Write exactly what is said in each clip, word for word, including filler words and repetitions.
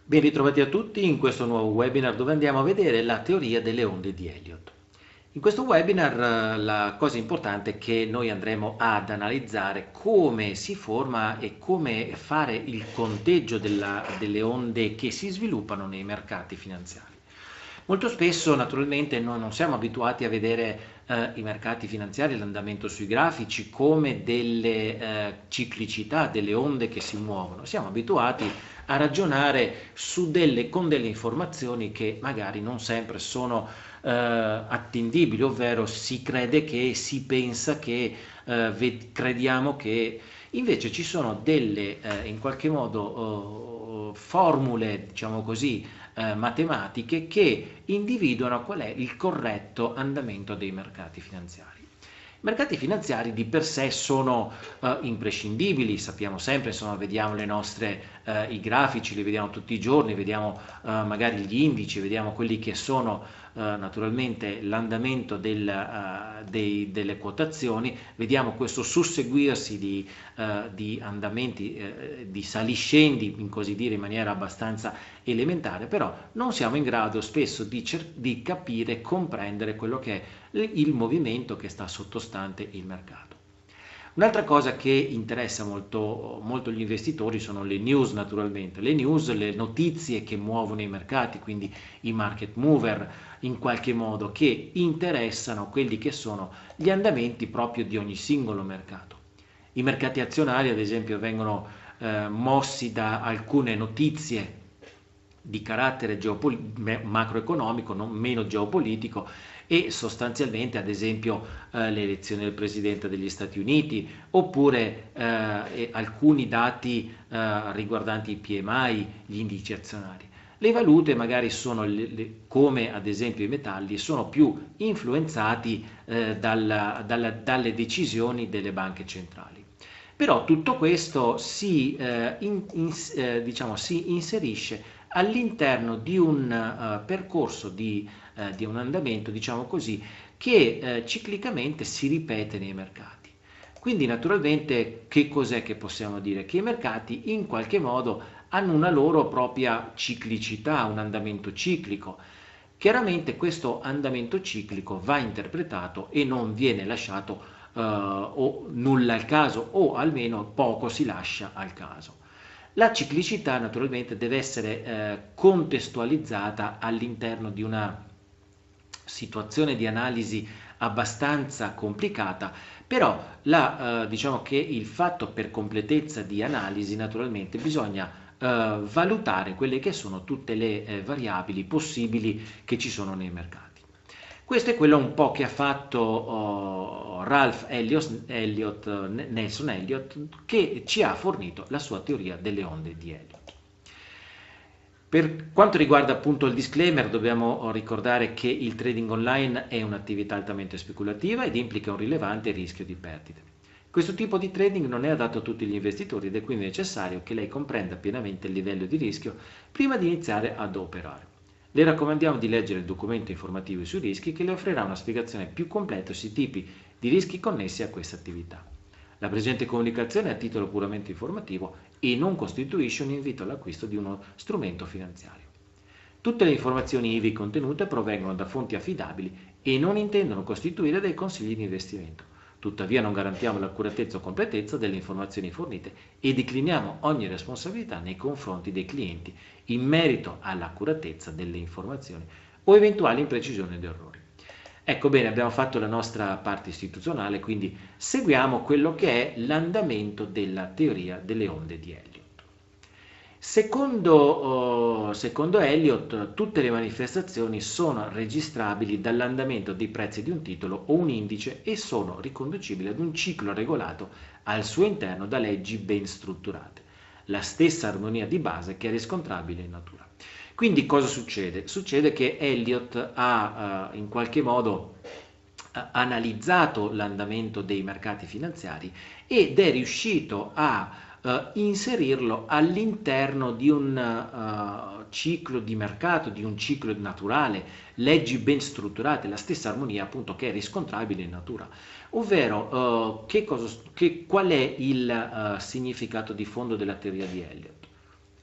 Ben ritrovati a tutti in questo nuovo webinar dove andiamo a vedere la teoria delle onde di Elliott. In questo webinar eh, la cosa importante è che noi andremo ad analizzare come si forma e come fare il conteggio della- delle onde che si sviluppano nei mercati finanziari. Molto spesso naturalmente noi non siamo abituati a vedere eh, i mercati finanziari, l'andamento sui grafici come delle eh, ciclicità, delle onde che si muovono. Siamo abituati a ragionare su delle, con delle informazioni che magari non sempre sono eh, attendibili, ovvero si crede che, si pensa che, eh, ved- crediamo che invece ci sono delle eh, in qualche modo eh, formule, diciamo così, eh, matematiche che individuano qual è il corretto andamento dei mercati finanziari. I mercati finanziari di per sé sono eh, imprescindibili, sappiamo sempre, insomma, vediamo le nostre, eh, i grafici, li vediamo tutti i giorni, vediamo eh, magari gli indici, vediamo quelli che sono eh, naturalmente l'andamento del, eh, dei- delle quotazioni, vediamo questo susseguirsi di, eh, di andamenti, eh, di saliscendi, in così dire, in maniera abbastanza elementare, però non siamo in grado spesso di, cer- di capire e comprendere quello che è il movimento che sta sottostante il mercato. Un'altra cosa che interessa molto, molto gli investitori sono le news, naturalmente, le news, le notizie che muovono i mercati, quindi i market mover in qualche modo, che interessano quelli che sono gli andamenti proprio di ogni singolo mercato. I mercati azionari, ad esempio, vengono eh, mossi da alcune notizie di carattere geopol- macroeconomico, non meno geopolitico, e sostanzialmente, ad esempio, eh, le elezioni del Presidente degli Stati Uniti, oppure eh, alcuni dati eh, riguardanti i P M I, gli indici azionari. Le valute magari sono, le, le, come ad esempio i metalli, sono più influenzati eh, dalla, dalla, dalle decisioni delle banche centrali. Però tutto questo si, eh, in, in, eh, diciamo, si inserisce all'interno di un uh, percorso di, uh, di un andamento, diciamo così, che uh, ciclicamente si ripete nei mercati. Quindi naturalmente che cos'è che possiamo dire? Che i mercati in qualche modo hanno una loro propria ciclicità, un andamento ciclico. Chiaramente questo andamento ciclico va interpretato e non viene lasciato uh, o nulla al caso, o almeno poco si lascia al caso. La ciclicità naturalmente deve essere eh, contestualizzata all'interno di una situazione di analisi abbastanza complicata, però la, eh, diciamo che il fatto, per completezza di analisi, naturalmente bisogna eh, valutare quelle che sono tutte le eh, variabili possibili che ci sono nei mercati. Questo è quello un po' che ha fatto oh, Ralph Elliot, Elliot, Nelson Elliott, che ci ha fornito la sua teoria delle onde di Elliott. Per quanto riguarda appunto il disclaimer, dobbiamo ricordare che il trading online è un'attività altamente speculativa ed implica un rilevante rischio di perdite. Questo tipo di trading non è adatto a tutti gli investitori ed è quindi necessario che lei comprenda pienamente il livello di rischio prima di iniziare ad operare. Le raccomandiamo di leggere il documento informativo sui rischi, che le offrirà una spiegazione più completa sui tipi di rischi connessi a questa attività. La presente comunicazione è a titolo puramente informativo e non costituisce un invito all'acquisto di uno strumento finanziario. Tutte le informazioni ivi contenute provengono da fonti affidabili e non intendono costituire dei consigli di investimento. Tuttavia non garantiamo l'accuratezza o completezza delle informazioni fornite e decliniamo ogni responsabilità nei confronti dei clienti in merito all'accuratezza delle informazioni o eventuali imprecisioni ed errori. Ecco, bene, abbiamo fatto la nostra parte istituzionale, quindi seguiamo quello che è l'andamento della teoria delle onde di Elliott. Secondo, oh, secondo Elliott, tutte le manifestazioni sono registrabili dall'andamento dei prezzi di un titolo o un indice e sono riconducibili ad un ciclo regolato al suo interno da leggi ben strutturate, la stessa armonia di base che è riscontrabile in natura. Quindi cosa succede? Succede che Elliott ha uh, in qualche modo uh, analizzato l'andamento dei mercati finanziari ed è riuscito a uh, inserirlo all'interno di un uh, ciclo di mercato, di un ciclo naturale, leggi ben strutturate, la stessa armonia appunto che è riscontrabile in natura. Ovvero, uh, che cosa, che, qual è il uh, significato di fondo della teoria di Elliott?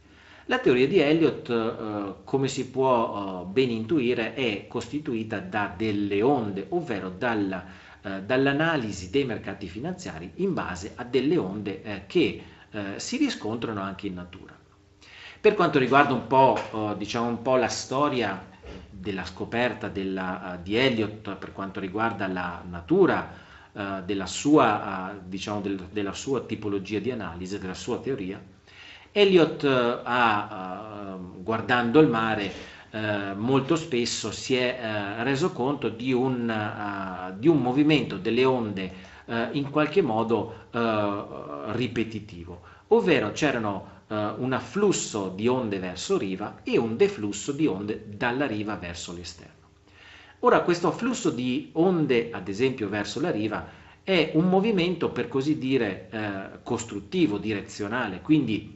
La teoria di Elliott, eh, come si può eh, ben intuire, è costituita da delle onde, ovvero dalla, eh, dall'analisi dei mercati finanziari in base a delle onde eh, che eh, si riscontrano anche in natura. Per quanto riguarda un po', eh, diciamo un po' la storia della scoperta della, uh, di Elliott per quanto riguarda la natura uh, della, sua, uh, diciamo del, della sua tipologia di analisi, della sua teoria, Elliott uh, ha, uh, guardando il mare, uh, molto spesso si è uh, reso conto di un, uh, di un movimento delle onde uh, in qualche modo uh, ripetitivo, ovvero c'erano un afflusso di onde verso riva e un deflusso di onde dalla riva verso l'esterno. Ora, questo afflusso di onde, ad esempio, verso la riva è un movimento, per così dire, eh, costruttivo, direzionale, quindi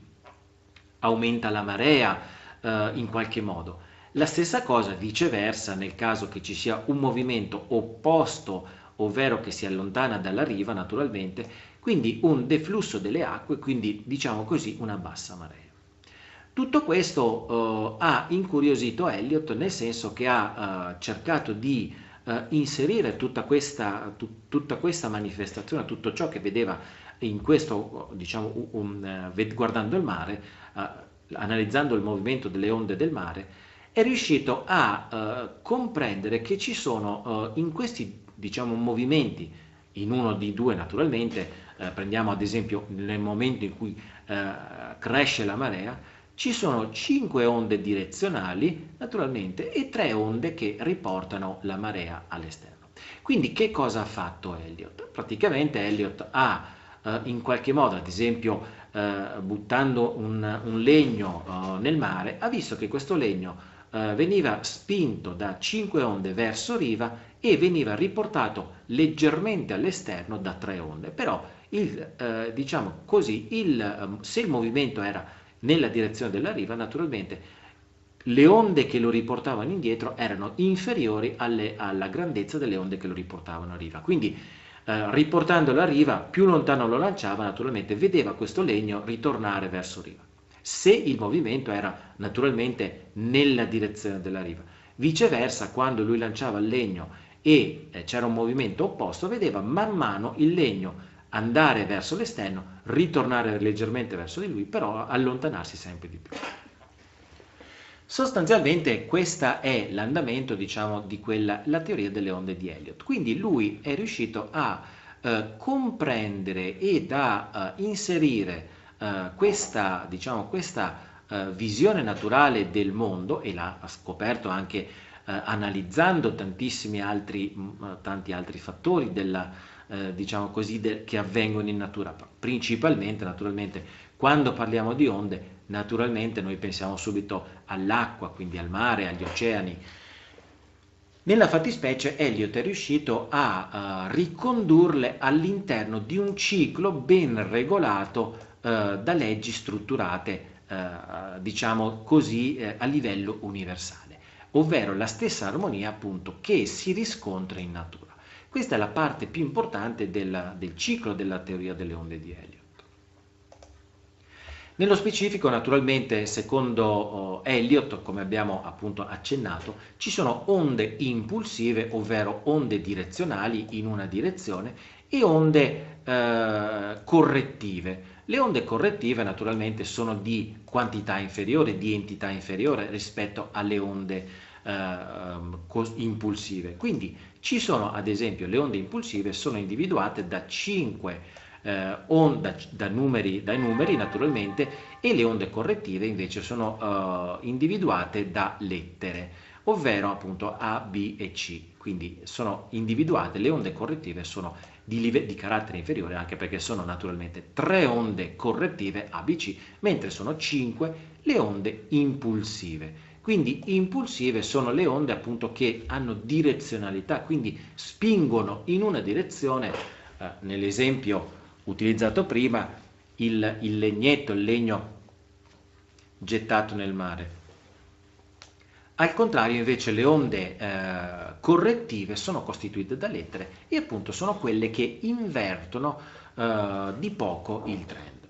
aumenta la marea eh, in qualche modo. La stessa cosa viceversa nel caso che ci sia un movimento opposto, ovvero che si allontana dalla riva naturalmente, quindi un deflusso delle acque, quindi diciamo così una bassa marea. Tutto questo eh, ha incuriosito Elliott, nel senso che ha eh, cercato di eh, inserire tutta questa, tut, tutta questa manifestazione, tutto ciò che vedeva in questo, diciamo, un, un, guardando il mare, eh, analizzando il movimento delle onde del mare, è riuscito a eh, comprendere che ci sono eh, in questi, diciamo, movimenti, in uno di due naturalmente, eh, prendiamo ad esempio nel momento in cui eh, cresce la marea, ci sono cinque onde direzionali naturalmente e tre onde che riportano la marea all'esterno. Quindi che cosa ha fatto Elliott? Praticamente Elliott ha eh, in qualche modo, ad esempio eh, buttando un, un legno eh, nel mare, ha visto che questo legno eh, veniva spinto da cinque onde verso riva e veniva riportato leggermente all'esterno da tre onde, però il, eh, diciamo così, il, se il movimento era nella direzione della riva, naturalmente le onde che lo riportavano indietro erano inferiori alle, alla grandezza delle onde che lo riportavano a riva. Quindi eh, riportandolo a riva, più lontano lo lanciava, naturalmente vedeva questo legno ritornare verso riva, se il movimento era naturalmente nella direzione della riva. Viceversa, quando lui lanciava il legno e eh, c'era un movimento opposto, vedeva man mano il legno andare verso l'esterno, ritornare leggermente verso di lui, però allontanarsi sempre di più. Sostanzialmente questo è l'andamento, diciamo, di quella, la teoria delle onde di Elliott. Quindi lui è riuscito a eh, comprendere ed a eh, inserire eh, questa, diciamo, questa eh, visione naturale del mondo, e l'ha scoperto anche eh, analizzando tantissimi altri, mh, tanti altri fattori della Eh, diciamo così, de, che avvengono in natura, principalmente naturalmente quando parliamo di onde, naturalmente noi pensiamo subito all'acqua, quindi al mare, agli oceani. Nella fattispecie Elliott è riuscito a uh, ricondurle all'interno di un ciclo ben regolato uh, da leggi strutturate, uh, diciamo così, uh, a livello universale, ovvero la stessa armonia appunto che si riscontra in natura. Questa è la parte più importante del, del ciclo della teoria delle onde di Elliott. Nello specifico, naturalmente, secondo oh, Elliott, come abbiamo appunto accennato, ci sono onde impulsive, ovvero onde direzionali in una direzione, e onde eh, correttive. Le onde correttive naturalmente sono di quantità inferiore, di entità inferiore rispetto alle onde eh, impulsive. Quindi ci sono, ad esempio, le onde impulsive sono individuate da cinque eh, onde, da numeri, dai numeri naturalmente, e le onde correttive invece sono eh, individuate da lettere, ovvero appunto A, B e C. Quindi sono individuate, le onde correttive sono di, live- di carattere inferiore, anche perché sono naturalmente tre onde correttive A, B, C, mentre sono cinque le onde impulsive. Quindi impulsive sono le onde appunto che hanno direzionalità, quindi spingono in una direzione, eh, nell'esempio utilizzato prima, il, il legnetto, il legno gettato nel mare. Al contrario invece le onde eh, correttive sono costituite da lettere e appunto sono quelle che invertono eh, di poco il trend.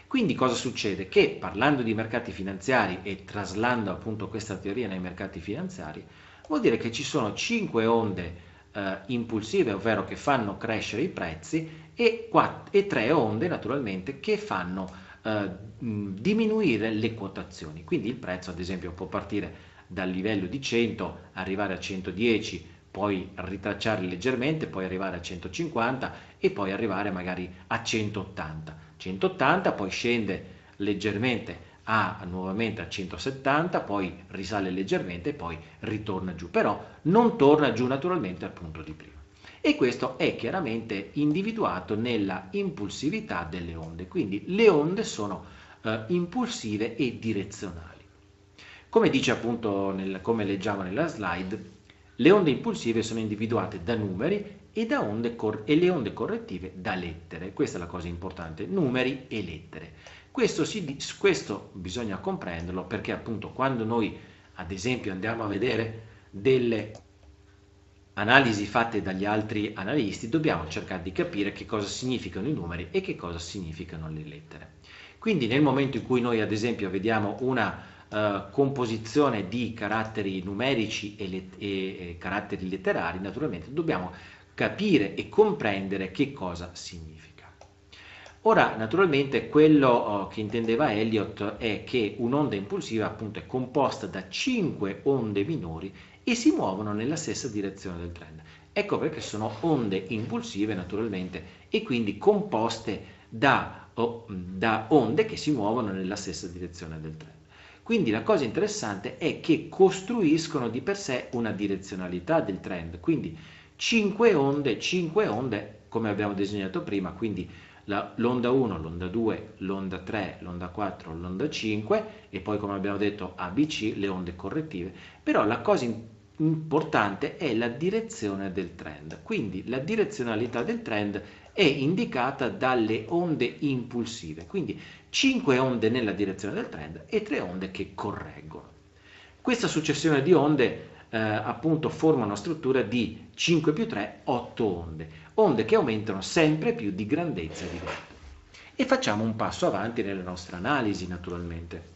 Quindi cosa succede? Che parlando di mercati finanziari e traslando appunto questa teoria nei mercati finanziari, vuol dire che ci sono cinque onde eh, impulsive, ovvero che fanno crescere i prezzi, e, quattro, e tre onde naturalmente che fanno eh, diminuire le quotazioni. Quindi il prezzo ad esempio può partire dal livello di cento, arrivare a centodieci, poi ritracciare leggermente, poi arrivare a centocinquanta e poi arrivare magari a centottanta. centottanta, poi scende leggermente a nuovamente a centosettanta, poi risale leggermente e poi ritorna giù, però non torna giù naturalmente al punto di prima. E questo è chiaramente individuato nella impulsività delle onde, quindi le onde sono eh, impulsive e direzionali. Come dice appunto, nel, come leggiamo nella slide, le onde impulsive sono individuate da numeri e, da onde e le onde correttive da lettere. Questa è la cosa importante, numeri e lettere. Questo, si, questo bisogna comprenderlo perché appunto quando noi ad esempio andiamo a vedere delle analisi fatte dagli altri analisti, dobbiamo cercare di capire che cosa significano i numeri e che cosa significano le lettere. Quindi nel momento in cui noi ad esempio vediamo una Uh, composizione di caratteri numerici e, let e, e caratteri letterari, naturalmente dobbiamo capire e comprendere che cosa significa. Ora, naturalmente, quello uh, che intendeva Elliott è che un'onda impulsiva appunto è composta da cinque onde minori e si muovono nella stessa direzione del trend. Ecco perché sono onde impulsive naturalmente e quindi composte da, oh, da onde che si muovono nella stessa direzione del trend. Quindi la cosa interessante è che costruiscono di per sé una direzionalità del trend, quindi cinque onde, cinque onde come abbiamo disegnato prima, quindi l'onda uno, l'onda due, l'onda tre, l'onda quattro, l'onda cinque e poi come abbiamo detto A B C, le onde correttive, però la cosa importante è la direzione del trend, quindi la direzionalità del trend è indicata dalle onde impulsive, quindi cinque onde nella direzione del trend e tre onde che correggono. Questa successione di onde eh, appunto forma una struttura di cinque più tre, otto onde, onde che aumentano sempre più di grandezza e di velocità. E facciamo un passo avanti nella nostra analisi naturalmente.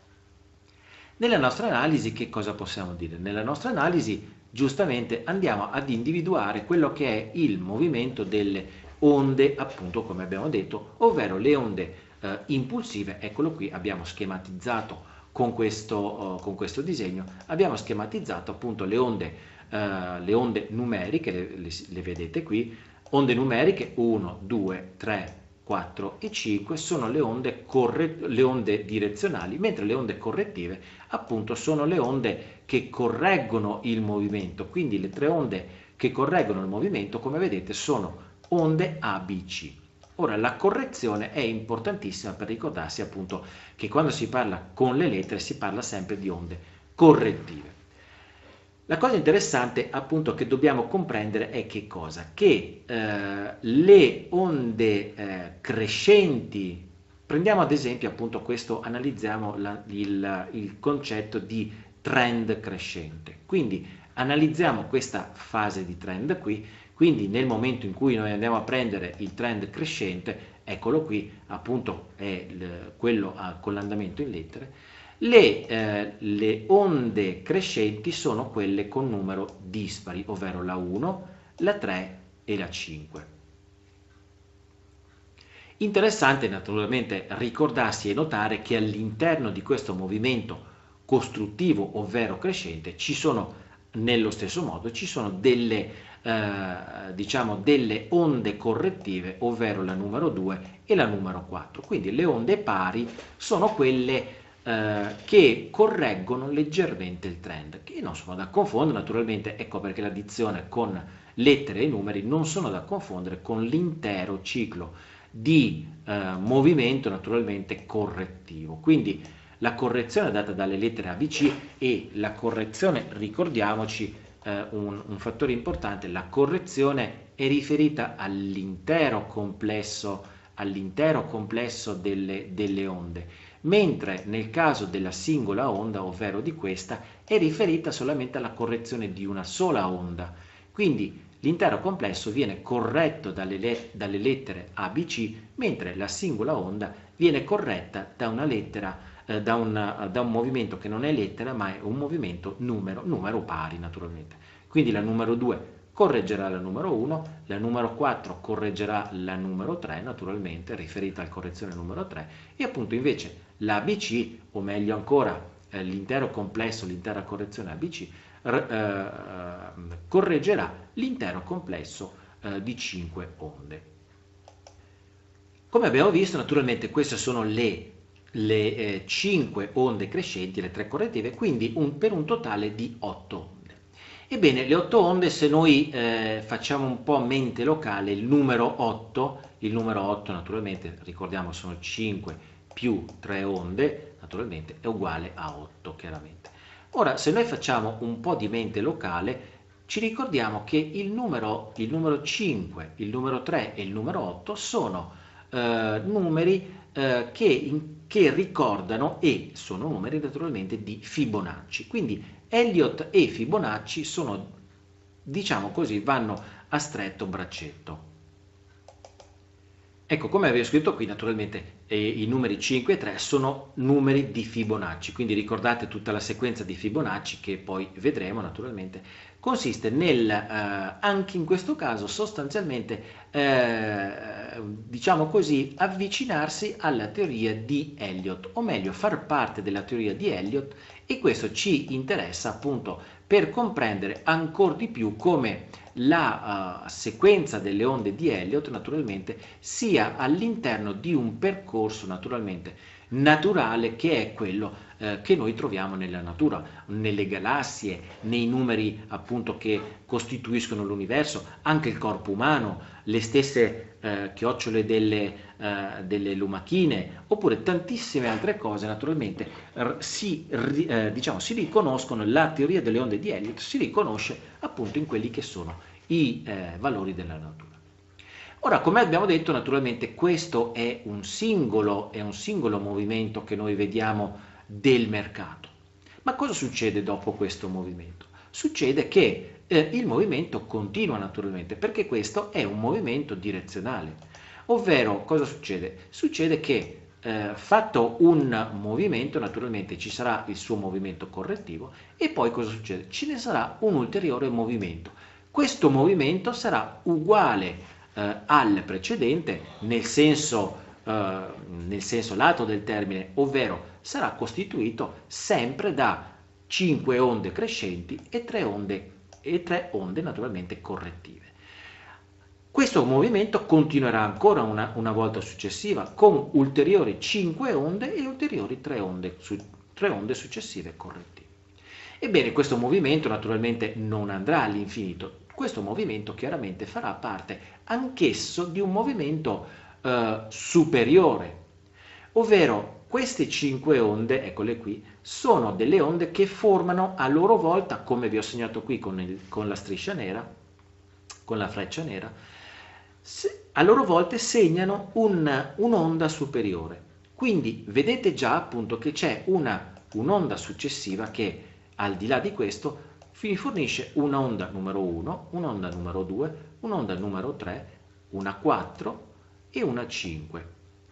Nella nostra analisi che cosa possiamo dire? Nella nostra analisi giustamente andiamo ad individuare quello che è il movimento delle onde, appunto come abbiamo detto, ovvero le onde eh, impulsive. Eccolo qui, abbiamo schematizzato con questo, uh, con questo disegno, abbiamo schematizzato appunto le onde, uh, le onde numeriche, le, le, le vedete qui, onde numeriche uno, due, tre, quattro e cinque sono le onde, le onde direzionali, mentre le onde correttive appunto sono le onde che correggono il movimento, quindi le tre onde che correggono il movimento, come vedete, sono onde A B C. Ora la correzione è importantissima per ricordarsi appunto che quando si parla con le lettere si parla sempre di onde correttive. La cosa interessante appunto che dobbiamo comprendere è che cosa? Che eh, le onde eh, crescenti, prendiamo ad esempio appunto questo, analizziamo la, il, il concetto di trend crescente, quindi analizziamo questa fase di trend qui, quindi nel momento in cui noi andiamo a prendere il trend crescente, eccolo qui appunto è il, quello a, con l'andamento in lettere, Le, eh, le onde crescenti sono quelle con numero dispari, ovvero la uno, la tre e la cinque. Interessante naturalmente ricordarsi e notare che all'interno di questo movimento costruttivo, ovvero crescente, ci sono nello stesso modo ci sono delle, eh, diciamo, delle onde correttive, ovvero la numero due e la numero quattro. Quindi le onde pari sono quelle Eh, che correggono leggermente il trend, che non sono da confondere naturalmente, ecco perché l'addizione con lettere e numeri non sono da confondere con l'intero ciclo di eh, movimento naturalmente correttivo. Quindi la correzione data dalle lettere A B C e la correzione, ricordiamoci eh, un, un fattore importante, la correzione è riferita all'intero complesso, all'intero complesso delle, delle onde, mentre nel caso della singola onda, ovvero di questa, è riferita solamente alla correzione di una sola onda. Quindi l'intero complesso viene corretto dalle, le dalle lettere A B C, mentre la singola onda viene corretta da una lettera, eh, da, un, da un movimento che non è lettera ma è un movimento numero, numero pari naturalmente. Quindi la numero due correggerà la numero uno, la numero quattro correggerà la numero tre, naturalmente, riferita alla correzione numero tre, e appunto invece la A B C, o meglio ancora eh, l'intero complesso, l'intera correzione A B C, eh, correggerà l'intero complesso eh, di cinque onde. Come abbiamo visto, naturalmente queste sono le, le eh, cinque onde crescenti, le tre correttive, quindi un, per un totale di otto onde. Ebbene, le otto onde, se noi eh, facciamo un po' mente locale, il numero otto, il numero otto naturalmente, ricordiamo, sono cinque più tre onde, naturalmente è uguale a otto, chiaramente. Ora, se noi facciamo un po' di mente locale, ci ricordiamo che il numero, il numero cinque, il numero tre e il numero otto sono eh, numeri eh, che, in, che ricordano e sono numeri naturalmente di Fibonacci. Quindi Elliott e Fibonacci sono, diciamo così, vanno a stretto braccetto. Ecco, come avevo scritto qui, naturalmente eh, i numeri cinque e tre sono numeri di Fibonacci, quindi ricordate tutta la sequenza di Fibonacci che poi vedremo naturalmente, consiste nel, eh, anche in questo caso, sostanzialmente, eh, diciamo così, avvicinarsi alla teoria di Elliott, o meglio, far parte della teoria di Elliott, e questo ci interessa appunto per comprendere ancora di più come la uh, sequenza delle onde di Elliott naturalmente sia all'interno di un percorso naturalmente naturale che è quello eh, che noi troviamo nella natura, nelle galassie, nei numeri appunto che costituiscono l'universo, anche il corpo umano, le stesse eh, chiocciole delle, eh, delle lumachine, oppure tantissime altre cose naturalmente si, eh, diciamo, si riconoscono, la teoria delle onde di Elliott si riconosce appunto in quelli che sono i eh, valori della natura. Ora, come abbiamo detto, naturalmente questo è un singolo, è un singolo movimento che noi vediamo del mercato. Ma cosa succede dopo questo movimento? Succede che eh, il movimento continua naturalmente, perché questo è un movimento direzionale. Ovvero, cosa succede? Succede che eh, fatto un movimento, naturalmente ci sarà il suo movimento correttivo, e poi cosa succede? Ce ne sarà un ulteriore movimento. Questo movimento sarà uguale eh, al precedente nel senso, eh, nel senso lato del termine, ovvero sarà costituito sempre da cinque onde crescenti e tre onde, e tre onde naturalmente correttive. Questo movimento continuerà ancora una, una volta successiva con ulteriori cinque onde e ulteriori tre onde, su, tre onde successive correttive. Ebbene, questo movimento naturalmente non andrà all'infinito. Questo movimento chiaramente farà parte anch'esso di un movimento eh, superiore, ovvero queste cinque onde, eccole qui, sono delle onde che formano a loro volta, come vi ho segnato qui con, il, con la striscia nera, con la freccia nera, se, a loro volta segnano un, un'onda superiore. Quindi vedete già appunto che c'è una, un'onda successiva che al di là di questo vi fornisce un'onda numero uno, un'onda numero due, un'onda numero tre, una quattro e una cinque.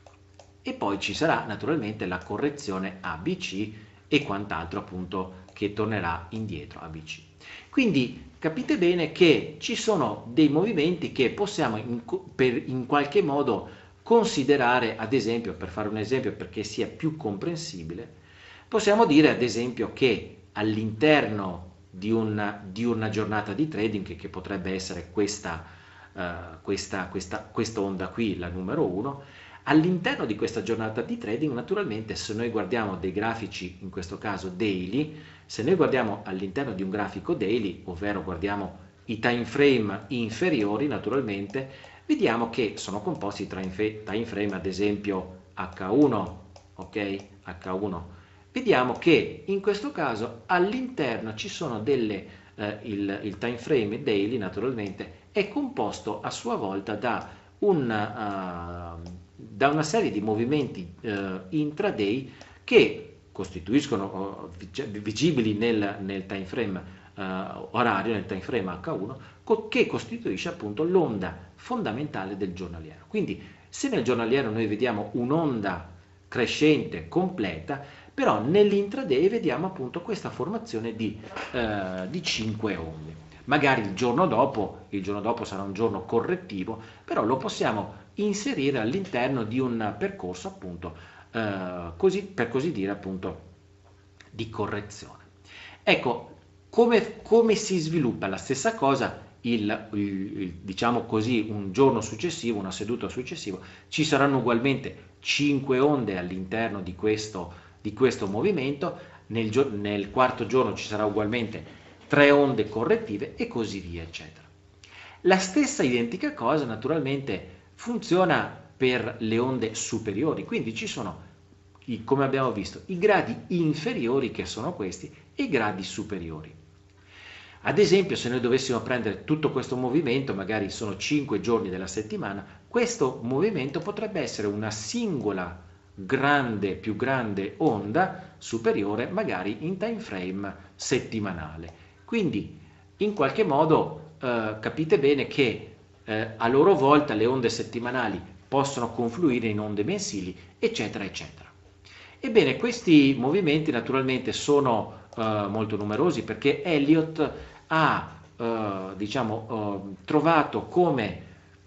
E poi ci sarà naturalmente la correzione A B C e quant'altro appunto che tornerà indietro A B C. Quindi capite bene che ci sono dei movimenti che possiamo in, per, in qualche modo considerare, ad esempio, per fare un esempio perché sia più comprensibile, possiamo dire ad esempio che all'interno di una, di una giornata di trading, che, che potrebbe essere questa, uh, questa, questa, questa onda qui, la numero uno, all'interno di questa giornata di trading, naturalmente, se noi guardiamo dei grafici, in questo caso daily, se noi guardiamo all'interno di un grafico daily, ovvero guardiamo i time frame inferiori, naturalmente, vediamo che sono composti tra time frame, ad esempio H uno, ok? H uno. Vediamo che in questo caso all'interno ci sono delle, eh, il, il time frame daily naturalmente è composto a sua volta da, un, uh, da una serie di movimenti uh, intraday che costituiscono uh, visibili nel, nel time frame uh, orario, nel time frame H uno, co che costituisce appunto l'onda fondamentale del giornaliero. Quindi se nel giornaliero noi vediamo un'onda crescente completa, però nell'intraday vediamo appunto questa formazione di, eh, di cinque onde. Magari il giorno dopo, il giorno dopo sarà un giorno correttivo, però lo possiamo inserire all'interno di un percorso appunto, eh, così, per così dire appunto, di correzione. Ecco, come, come si sviluppa la stessa cosa, il, il, il, diciamo così, un giorno successivo, una seduta successiva, ci saranno ugualmente cinque onde all'interno di questo, di questo movimento, nel, nel quarto giorno ci sarà ugualmente tre onde correttive e così via, eccetera. La stessa identica cosa naturalmente funziona per le onde superiori, quindi ci sono, come abbiamo visto, i gradi inferiori, che sono questi, e i gradi superiori. Ad esempio, se noi dovessimo prendere tutto questo movimento, magari sono cinque giorni della settimana, questo movimento potrebbe essere una singola grande, più grande onda superiore, magari in time frame settimanale. Quindi, in qualche modo, eh, capite bene che eh, a loro volta le onde settimanali possono confluire in onde mensili, eccetera, eccetera. Ebbene, questi movimenti naturalmente sono eh, molto numerosi, perché Elliott ha eh, diciamo, eh, trovato come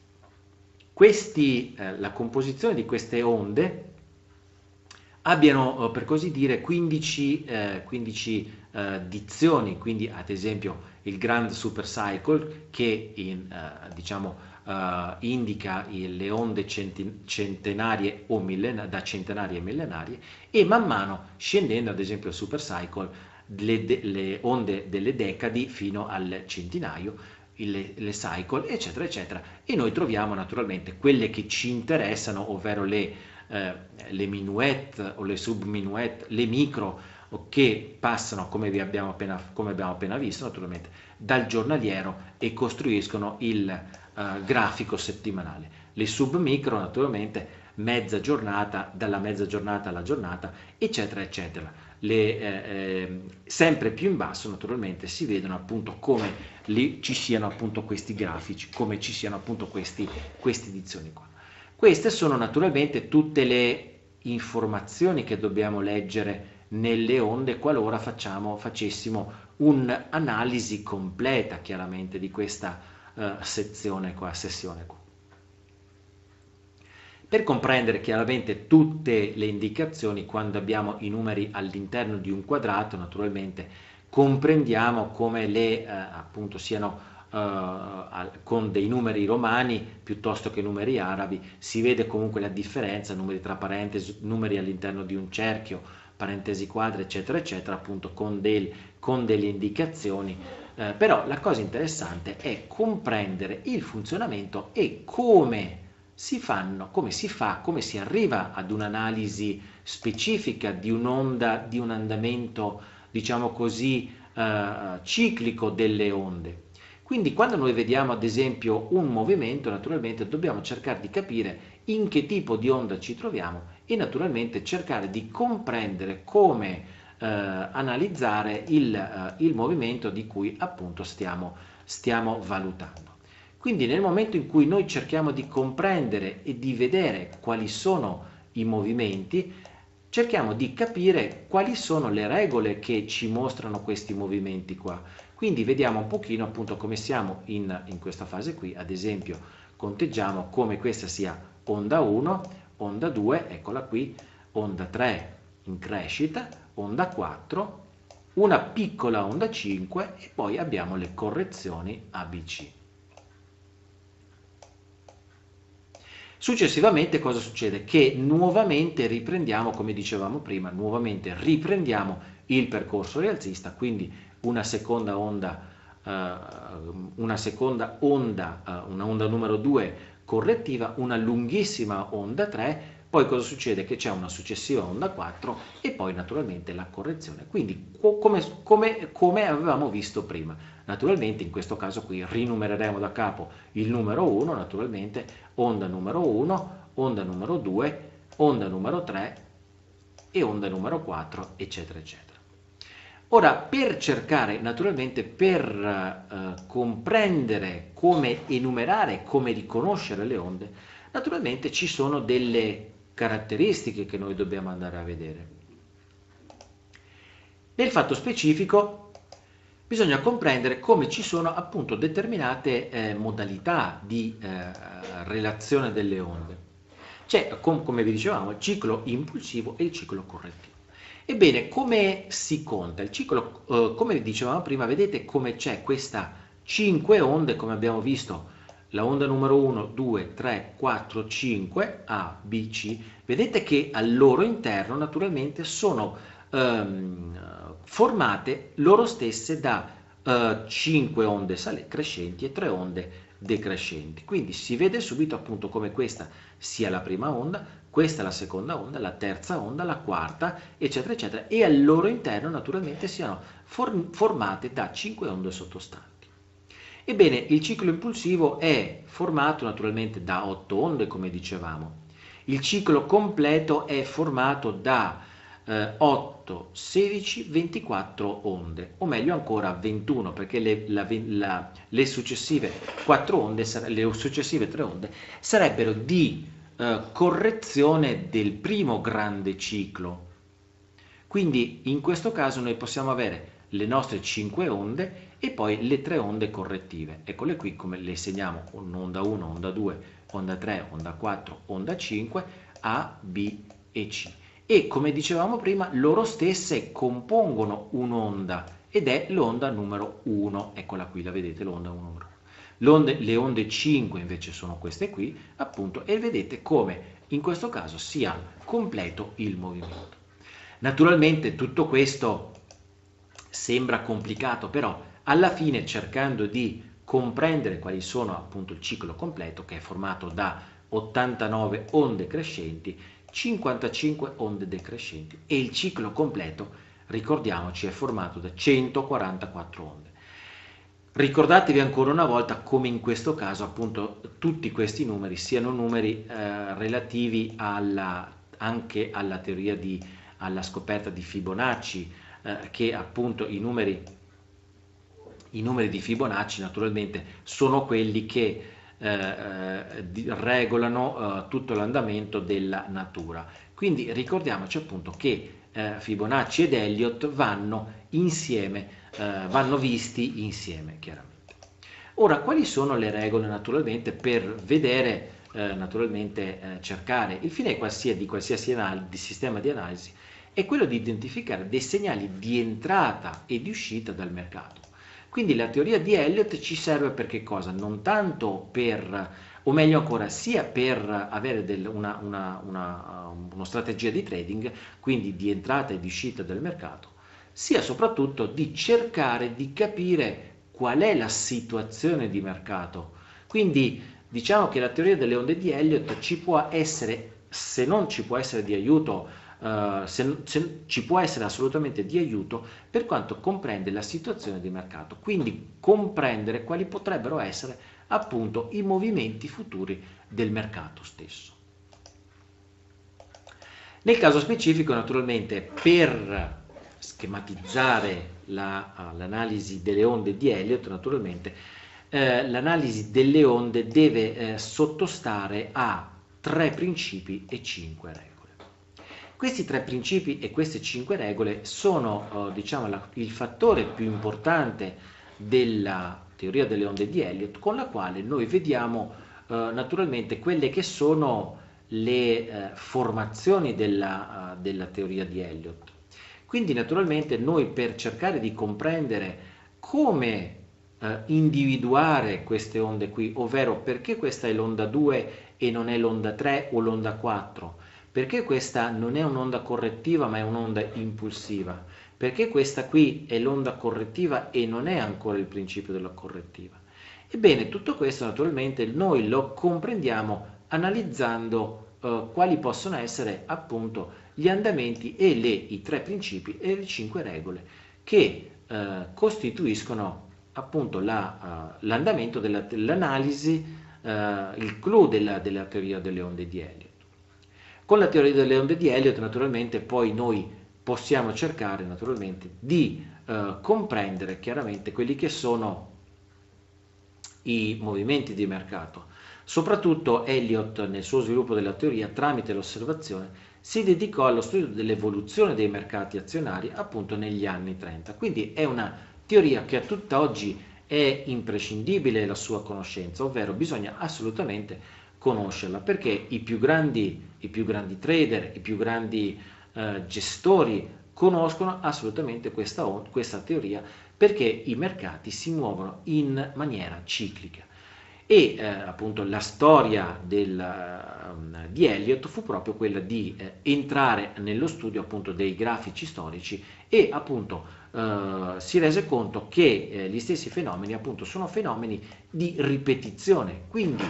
questi, eh, la composizione di queste onde abbiano, eh, per così dire, quindici, eh, quindici eh, dizioni, quindi ad esempio il Grand Super Cycle, che in, eh, diciamo, Uh, indica le onde centenarie o millenarie, da centenarie e millenarie, e man mano scendendo, ad esempio il super cycle, le, de, le onde delle decadi fino al centinaio, le, le cycle, eccetera, eccetera. E noi troviamo naturalmente quelle che ci interessano, ovvero le, eh, le minuet o le subminuet, le micro, che passano, come, vi abbiamo appena, come abbiamo appena visto, naturalmente dal giornaliero e costruiscono il Uh, grafico settimanale. Le submicro naturalmente mezza giornata, dalla mezza giornata alla giornata, eccetera, eccetera. Le, eh, eh, sempre più in basso naturalmente si vedono appunto come lì ci siano appunto questi grafici, come ci siano appunto questi, queste edizioni qua. Queste sono naturalmente tutte le informazioni che dobbiamo leggere nelle onde qualora facciamo, facessimo un'analisi completa chiaramente di questa Uh, sezione qua, sessione qua. Per comprendere chiaramente tutte le indicazioni, quando abbiamo i numeri all'interno di un quadrato, naturalmente comprendiamo come le uh, appunto siano uh, al, con dei numeri romani piuttosto che numeri arabi, si vede comunque la differenza, numeri tra parentesi, numeri all'interno di un cerchio, parentesi quadre, eccetera, eccetera, appunto con, del, con delle indicazioni. Eh, però la cosa interessante è comprendere il funzionamento e come si fanno, come si fa, come si arriva ad un'analisi specifica di un'onda, di un andamento, diciamo così, eh, ciclico delle onde. Quindi quando noi vediamo ad esempio un movimento, naturalmente dobbiamo cercare di capire in che tipo di onda ci troviamo e naturalmente cercare di comprendere come Uh, analizzare il, uh, il movimento di cui appunto stiamo, stiamo valutando. Quindi nel momento in cui noi cerchiamo di comprendere e di vedere quali sono i movimenti, cerchiamo di capire quali sono le regole che ci mostrano questi movimenti qua. Quindi vediamo un pochino appunto come siamo in, in questa fase qui, ad esempio conteggiamo come questa sia onda uno, onda due, eccola qui, onda tre in crescita, onda quattro, una piccola onda cinque e poi abbiamo le correzioni A B C. Successivamente cosa succede? Che nuovamente riprendiamo, come dicevamo prima, nuovamente riprendiamo il percorso rialzista, quindi una seconda onda, uh, una seconda onda, uh, una onda numero due correttiva, una lunghissima onda tre. Poi cosa succede? Che c'è una successiva onda quattro e poi naturalmente la correzione. Quindi come, come, come avevamo visto prima. Naturalmente in questo caso qui rinumereremo da capo il numero uno, naturalmente onda numero uno, onda numero due, onda numero tre e onda numero quattro, eccetera, eccetera. Ora, per cercare, naturalmente, per eh, comprendere come enumerare, come riconoscere le onde, naturalmente ci sono delle caratteristiche che noi dobbiamo andare a vedere. Nel fatto specifico bisogna comprendere come ci sono appunto determinate eh, modalità di eh, relazione delle onde. C'è, com come vi dicevamo, il ciclo impulsivo e il ciclo correttivo. Ebbene, come si conta? Il ciclo, eh, come dicevamo prima, vedete come c'è questa cinque onde, come abbiamo visto, la onda numero uno, due, tre, quattro, cinque, A, B, C, vedete che al loro interno naturalmente sono ehm, formate loro stesse da eh, cinque onde crescenti e tre onde decrescenti. Quindi si vede subito appunto come questa sia la prima onda, questa è la seconda onda, la terza onda, la quarta, eccetera, eccetera, e al loro interno naturalmente siano form formate da cinque onde sottostanti. Ebbene, il ciclo impulsivo è formato naturalmente da otto onde, come dicevamo. Il ciclo completo è formato da eh, otto, sedici, ventiquattro onde, o meglio ancora ventuno, perché le, la, la, le successive quattro onde, le successive tre onde sarebbero di eh, correzione del primo grande ciclo. Quindi in questo caso noi possiamo avere le nostre cinque onde e poi le tre onde correttive. Eccole qui come le segniamo: onda uno, onda due, onda tre, onda quattro, onda cinque, A, B e C. E come dicevamo prima, loro stesse compongono un'onda ed è l'onda numero uno. Eccola qui, la vedete, l'onda numero uno. L'onde, le onde cinque invece sono queste qui, appunto, e vedete come in questo caso sia completo il movimento. Naturalmente tutto questo sembra complicato, però alla fine, cercando di comprendere quali sono appunto il ciclo completo, che è formato da ottantanove onde crescenti, cinquantacinque onde decrescenti, e il ciclo completo, ricordiamoci, è formato da centoquarantaquattro onde. Ricordatevi ancora una volta come in questo caso appunto tutti questi numeri siano numeri eh, relativi alla, anche alla teoria di, alla scoperta di Fibonacci, eh, che appunto i numeri, i numeri di Fibonacci naturalmente sono quelli che eh, di, regolano eh, tutto l'andamento della natura. Quindi ricordiamoci appunto che eh, Fibonacci ed Elliott vanno insieme, eh, vanno visti insieme chiaramente. Ora, quali sono le regole naturalmente per vedere, eh, naturalmente eh, cercare il fine qualsiasi, di qualsiasi di sistema di analisi è quello di identificare dei segnali di entrata e di uscita dal mercato. Quindi la teoria di Elliott ci serve per che cosa? Non tanto per, o meglio ancora, sia per avere del, una, una, una, una strategia di trading, quindi di entrata e di uscita del mercato, sia soprattutto di cercare di capire qual è la situazione di mercato. Quindi diciamo che la teoria delle onde di Elliott ci può essere, se non ci può essere di aiuto, Uh, se, se, ci può essere assolutamente di aiuto per quanto comprende la situazione di mercato, quindi comprendere quali potrebbero essere appunto i movimenti futuri del mercato stesso. Nel caso specifico, naturalmente, per schematizzare l'analisi la, uh, delle onde di Elliott, naturalmente eh, l'analisi delle onde deve eh, sottostare a tre principi e cinque regole. Questi tre principi e queste cinque regole sono eh, diciamo, la, il fattore più importante della teoria delle onde di Elliott, con la quale noi vediamo eh, naturalmente quelle che sono le eh, formazioni della, uh, della teoria di Elliott. Quindi naturalmente noi, per cercare di comprendere come eh, individuare queste onde qui, ovvero perché questa è l'onda due e non è l'onda tre o l'onda quattro, perché questa non è un'onda correttiva ma è un'onda impulsiva, perché questa qui è l'onda correttiva e non è ancora il principio della correttiva. Ebbene, tutto questo naturalmente noi lo comprendiamo analizzando eh, quali possono essere appunto gli andamenti e le, i tre principi e le cinque regole che eh, costituiscono appunto l'andamento la, uh, dell'analisi, uh, il clou della, della teoria delle onde di Elliott. Con la teoria delle onde di Elliott naturalmente poi noi possiamo cercare naturalmente di uh, comprendere chiaramente quelli che sono i movimenti di mercato. Soprattutto Elliott nel suo sviluppo della teoria tramite l'osservazione si dedicò allo studio dell'evoluzione dei mercati azionari appunto negli anni trenta. Quindi è una teoria che a tutt'oggi è imprescindibile la sua conoscenza, ovvero bisogna assolutamente conoscerla, perché i più grandi, i più grandi trader, i più grandi eh, gestori conoscono assolutamente questa, questa teoria, perché i mercati si muovono in maniera ciclica. E eh, appunto la storia del, uh, di Elliott fu proprio quella di eh, entrare nello studio appunto dei grafici storici e appunto uh, si rese conto che eh, gli stessi fenomeni appunto sono fenomeni di ripetizione, quindi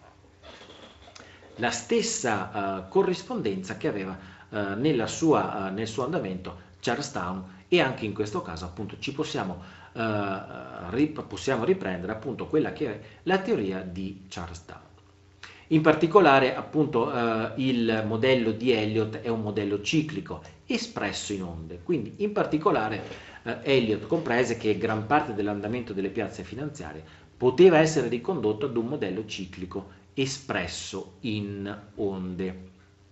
la stessa uh, corrispondenza che aveva uh, nella sua, uh, nel suo andamento Charlestown, e anche in questo caso appunto ci possiamo Uh, rip- possiamo riprendere appunto quella che è la teoria di Charlestown. In particolare appunto uh, il modello di Elliott è un modello ciclico espresso in onde, quindi in particolare uh, Elliott comprese che gran parte dell'andamento delle piazze finanziarie poteva essere ricondotto ad un modello ciclico espresso in onde.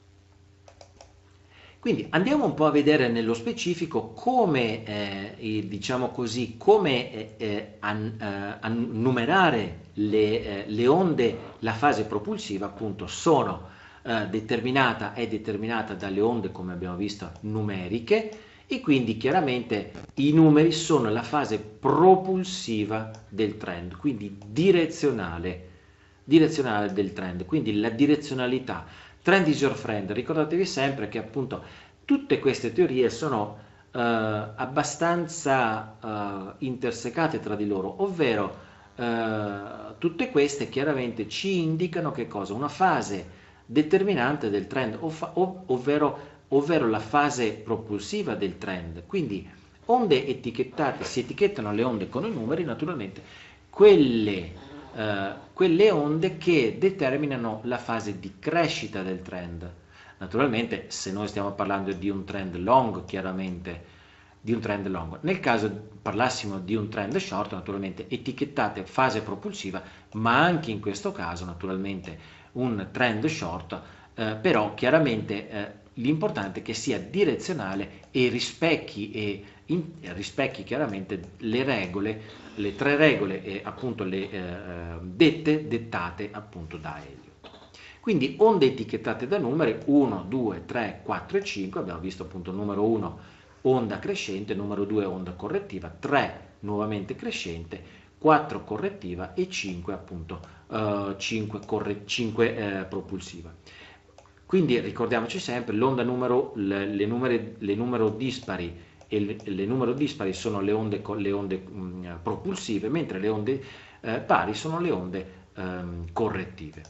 Quindi andiamo un po' a vedere nello specifico come, eh, diciamo così, come eh, eh, an, eh, annumerare le, eh, le onde, la fase propulsiva appunto sono eh, determinata, è determinata dalle onde, come abbiamo visto, numeriche, e quindi chiaramente i numeri sono la fase propulsiva del trend, quindi direzionale, direzionale del trend, quindi la direzionalità. Trend is your friend, ricordatevi sempre che appunto tutte queste teorie sono uh, abbastanza uh, intersecate tra di loro, ovvero uh, tutte queste chiaramente ci indicano che cosa? Una fase determinante del trend, ov- ov- ovvero, ovvero la fase propulsiva del trend. Quindi onde etichettate, si etichettano le onde con i numeri, naturalmente quelle Uh, quelle onde che determinano la fase di crescita del trend. Naturalmente se noi stiamo parlando di un trend long, chiaramente di un trend long, nel caso parlassimo di un trend short, naturalmente etichettate fase propulsiva, ma anche in questo caso naturalmente un trend short, uh, però chiaramente uh, l'importante è che sia direzionale e rispecchi, e in, rispecchi chiaramente le regole, le tre regole e appunto le eh, dette, dettate appunto da Elliott. Quindi onde etichettate da numeri uno, due, tre, quattro e cinque, abbiamo visto appunto numero uno onda crescente, numero due onda correttiva, tre nuovamente crescente, quattro correttiva e cinque appunto uh, cinque, corre, cinque eh, propulsiva. Quindi ricordiamoci sempre l'onda numero, le, le, numere, le numero dispari e le, le numero dispari sono le onde, le onde mh, propulsive, mentre le onde eh, pari sono le onde ehm, correttive.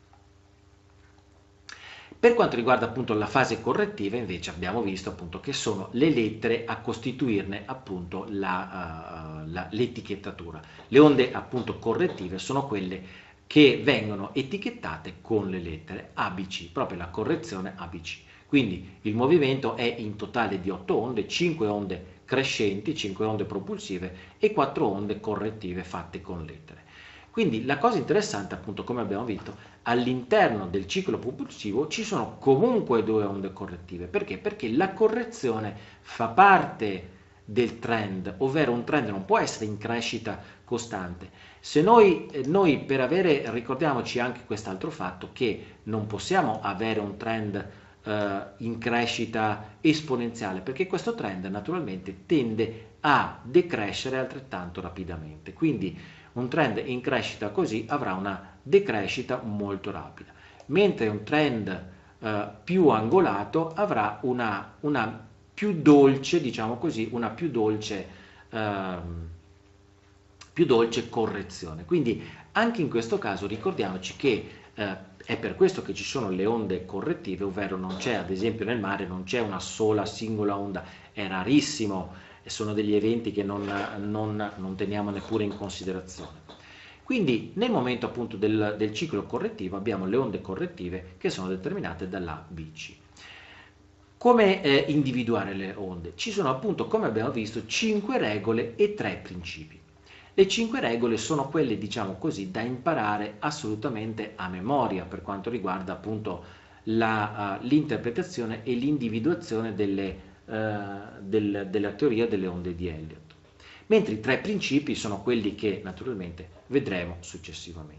Per quanto riguarda appunto la fase correttiva, invece abbiamo visto appunto che sono le lettere a costituirne appunto la, uh, la, l'etichettatura. Le onde appunto correttive sono quelle che vengono etichettate con le lettere A B C, proprio la correzione A B C. Quindi il movimento è in totale di otto onde, cinque onde crescenti, cinque onde propulsive e quattro onde correttive fatte con lettere. Quindi la cosa interessante, appunto, come abbiamo visto, all'interno del ciclo propulsivo ci sono comunque due onde correttive. Perché? Perché la correzione fa parte del trend, ovvero un trend non può essere in crescita costante. Se noi, noi per avere, ricordiamoci anche quest'altro fatto, che non possiamo avere un trend eh, in crescita esponenziale, perché questo trend naturalmente tende a decrescere altrettanto rapidamente. Quindi un trend in crescita così avrà una decrescita molto rapida, mentre un trend eh, più angolato avrà una, una più dolce, diciamo così, una più dolce, eh, più dolce correzione. Quindi anche in questo caso ricordiamoci che eh, è per questo che ci sono le onde correttive, ovvero non c'è, ad esempio nel mare, non c'è una sola singola onda, è rarissimo, e sono degli eventi che non, non, non teniamo neppure in considerazione. Quindi nel momento appunto del, del ciclo correttivo abbiamo le onde correttive che sono determinate dall'A B C. Come eh, individuare le onde? Ci sono appunto, come abbiamo visto, cinque regole e tre principi. Le cinque regole sono quelle, diciamo così, da imparare assolutamente a memoria per quanto riguarda appunto la, uh, l'interpretazione e l'individuazione delle, uh, del, della teoria delle onde di Elliott. Mentre i tre principi sono quelli che naturalmente vedremo successivamente.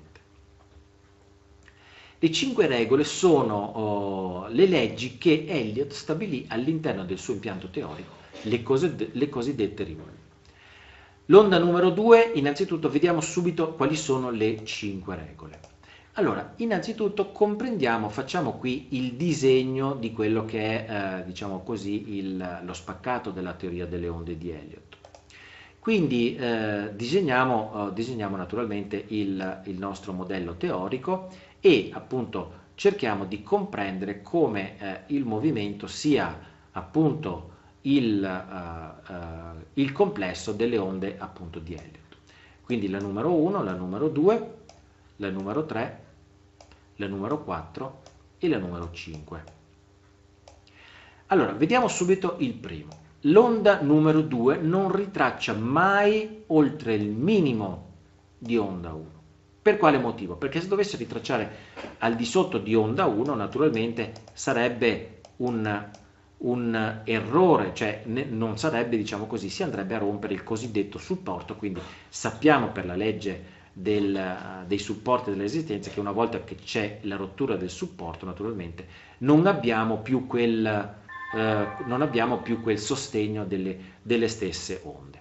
Le cinque regole sono oh, le leggi che Elliott stabilì all'interno del suo impianto teorico, le, cose, le cosiddette regole. L'onda numero due, innanzitutto vediamo subito quali sono le cinque regole. Allora, innanzitutto comprendiamo, facciamo qui il disegno di quello che è, eh, diciamo così, il, lo spaccato della teoria delle onde di Elliott. Quindi eh, disegniamo, eh, disegniamo naturalmente il, il nostro modello teorico e appunto cerchiamo di comprendere come eh, il movimento sia appunto il, uh, uh, il complesso delle onde appunto di Elliott. Quindi la numero uno, la numero due, la numero tre, la numero quattro e la numero cinque. Allora, vediamo subito il primo. L'onda numero due non ritraccia mai oltre il minimo di onda uno. Per quale motivo? Perché se dovesse ritracciare al di sotto di onda uno, naturalmente sarebbe un, un errore, cioè ne, non sarebbe, diciamo così, si andrebbe a rompere il cosiddetto supporto. Quindi sappiamo per la legge del, dei supporti delle resistenze che una volta che c'è la rottura del supporto, naturalmente non abbiamo più quel... Eh, non abbiamo più quel sostegno delle, delle stesse onde.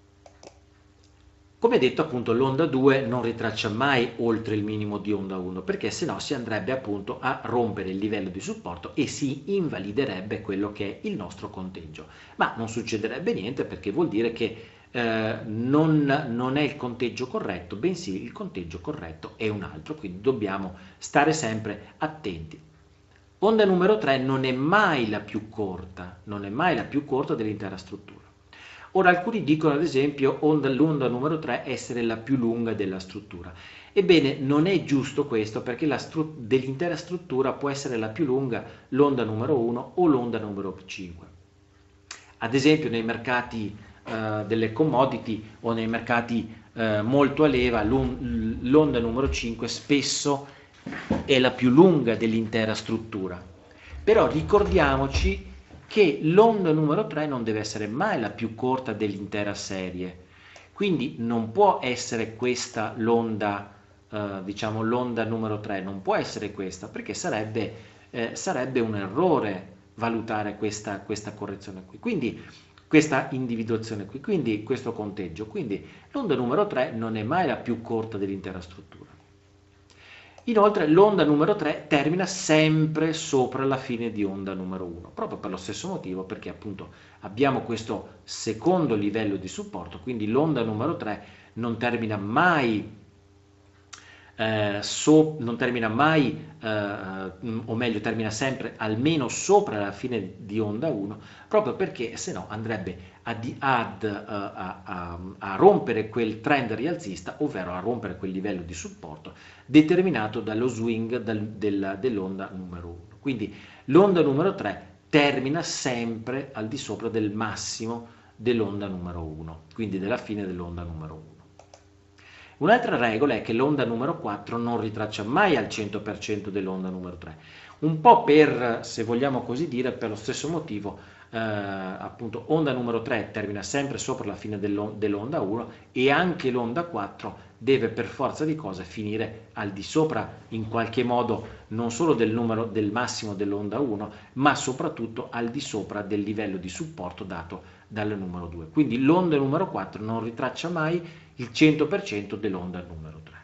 Come detto appunto l'onda due non ritraccia mai oltre il minimo di onda uno perché sennò si andrebbe appunto a rompere il livello di supporto e si invaliderebbe quello che è il nostro conteggio, ma non succederebbe niente perché vuol dire che eh, non, non è il conteggio corretto, bensì il conteggio corretto è un altro, quindi dobbiamo stare sempre attenti. Onda numero tre non è mai la più corta, non è mai la più corta dell'intera struttura. Ora alcuni dicono ad esempio onda, l'onda numero tre essere la più lunga della struttura. Ebbene non è giusto questo perché la stru- dell'intera struttura può essere la più lunga l'onda numero uno o l'onda numero cinque. Ad esempio nei mercati eh, delle commodity o nei mercati eh, molto a leva l'onda numero cinque spesso è la più lunga dell'intera struttura, però ricordiamoci che l'onda numero tre non deve essere mai la più corta dell'intera serie, quindi non può essere questa l'onda, eh, diciamo l'onda numero tre, non può essere questa perché sarebbe, eh, sarebbe un errore valutare questa, questa correzione qui, quindi questa individuazione qui, quindi questo conteggio, quindi l'onda numero tre non è mai la più corta dell'intera struttura. Inoltre l'onda numero tre termina sempre sopra la fine di onda numero uno, proprio per lo stesso motivo, perché appunto abbiamo questo secondo livello di supporto, quindi l'onda numero tre non termina mai, eh, so, non termina mai eh, o meglio termina sempre almeno sopra la fine di onda uno, proprio perché se no andrebbe ad, ad, a, a, a rompere quel trend rialzista, ovvero a rompere quel livello di supporto determinato dallo swing dal, del, dell'onda numero uno. Quindi l'onda numero tre termina sempre al di sopra del massimo dell'onda numero uno, quindi della fine dell'onda numero uno. Un'altra regola è che l'onda numero quattro non ritraccia mai al cento per cento dell'onda numero tre, un po' per, se vogliamo così dire, per lo stesso motivo. Uh, appunto onda numero tre termina sempre sopra la fine dell'onda uno e anche l'onda quattro deve per forza di cose finire al di sopra in qualche modo non solo del numero del massimo dell'onda uno ma soprattutto al di sopra del livello di supporto dato dal numero due, quindi l'onda numero quattro non ritraccia mai il cento per cento dell'onda numero tre.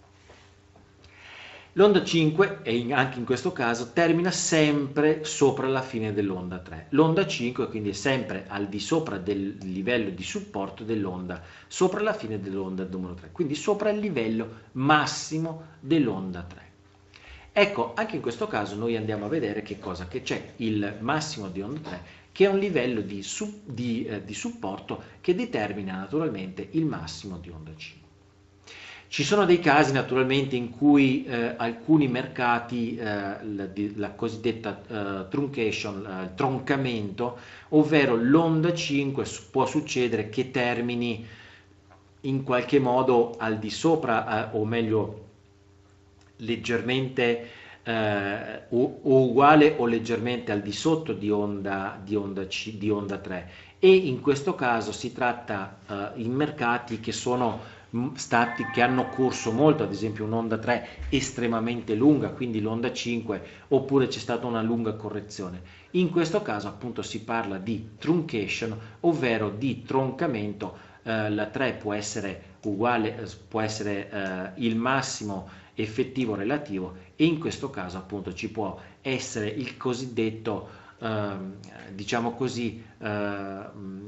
L'onda cinque, e anche in questo caso, termina sempre sopra la fine dell'onda tre. L'onda cinque quindi è sempre al di sopra del livello di supporto dell'onda, sopra la fine dell'onda numero tre, quindi sopra il livello massimo dell'onda tre. Ecco, anche in questo caso noi andiamo a vedere che cosa, che c'è il massimo di onda tre, che è un livello di, su, di, eh, di supporto che determina naturalmente il massimo di onda cinque. Ci sono dei casi naturalmente in cui eh, alcuni mercati, eh, la, la cosiddetta eh, truncation, eh, il troncamento, ovvero l'onda cinque può succedere che termini in qualche modo al di sopra, eh, o meglio leggermente eh, o, o uguale o leggermente al di sotto di onda, di onda, C, di onda tre, e in questo caso si tratta eh, in mercati che sono stati, che hanno corso molto, ad esempio un'onda tre estremamente lunga, quindi l'onda cinque, oppure c'è stata una lunga correzione. In questo caso appunto si parla di truncation, ovvero di troncamento. Eh, la tre può essere uguale, può essere eh, il massimo effettivo relativo, e in questo caso appunto ci può essere il cosiddetto eh, diciamo così eh,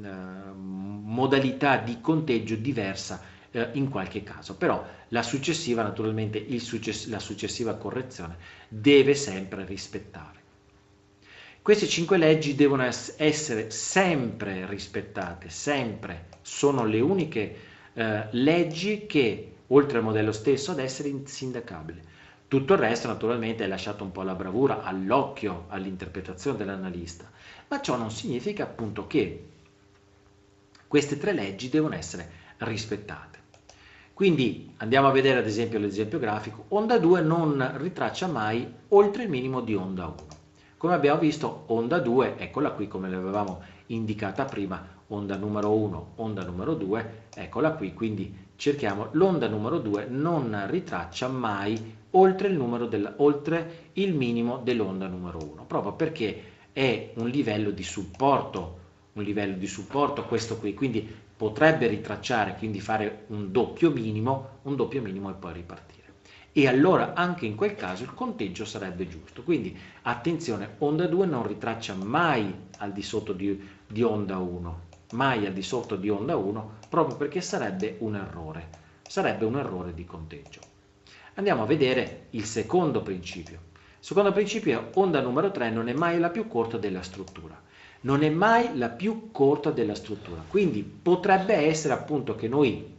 modalità di conteggio diversa eh, in qualche caso, però la successiva naturalmente il success- la successiva correzione deve sempre rispettare. Queste cinque leggi devono essere sempre rispettate, sempre, sono le uniche eh, leggi che, oltre al modello stesso, ad essere insindacabili. Tutto il resto naturalmente è lasciato un po' alla bravura, all'occhio, all'interpretazione dell'analista, ma ciò non significa appunto che queste tre leggi devono essere rispettate. Quindi andiamo a vedere ad esempio l'esempio grafico. Onda due non ritraccia mai oltre il minimo di onda uno. Come abbiamo visto, onda due, eccola qui come l'avevamo indicata prima, onda numero uno, onda numero due, eccola qui, quindi cerchiamo l'onda numero due non ritraccia mai oltre il, numero del, oltre il minimo dell'onda numero uno, proprio perché è un livello di supporto, un livello di supporto questo qui, quindi potrebbe ritracciare, quindi fare un doppio minimo, un doppio minimo e poi ripartire. E allora anche in quel caso il conteggio sarebbe giusto. Quindi attenzione, onda due non ritraccia mai al di sotto di, di onda uno, mai al di sotto di onda uno, proprio perché sarebbe un errore, sarebbe un errore di conteggio. Andiamo a vedere il secondo principio. Il secondo principio è onda numero tre non è mai la più corta della struttura. Non è mai la più corta della struttura, quindi potrebbe essere appunto che noi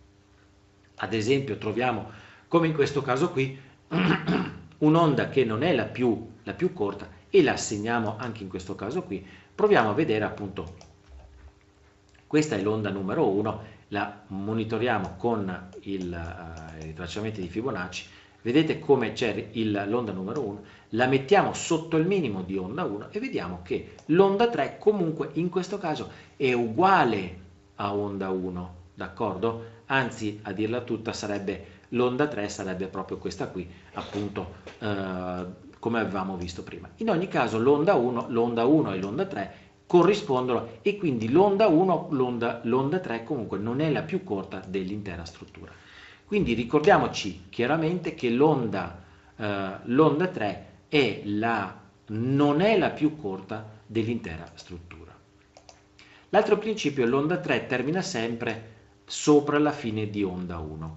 ad esempio troviamo, come in questo caso qui, un'onda che non è la più, la più corta e la assegniamo anche in questo caso qui. Proviamo a vedere appunto, questa è l'onda numero uno, la monitoriamo con il, uh, i ritracciamenti di Fibonacci. Vedete come c'è l'onda numero uno, la mettiamo sotto il minimo di onda uno e vediamo che l'onda tre comunque in questo caso è uguale a onda uno, d'accordo? Anzi, a dirla tutta, sarebbe l'onda tre sarebbe proprio questa qui, appunto, eh, come avevamo visto prima. In ogni caso l'onda uno, l'onda uno e l'onda tre corrispondono, e quindi l'onda uno, l'onda tre comunque non è la più corta dell'intera struttura. Quindi ricordiamoci chiaramente che l'onda eh, l'onda tre è la, non è la più corta dell'intera struttura. L'altro principio è l'onda tre termina sempre sopra la fine di onda uno.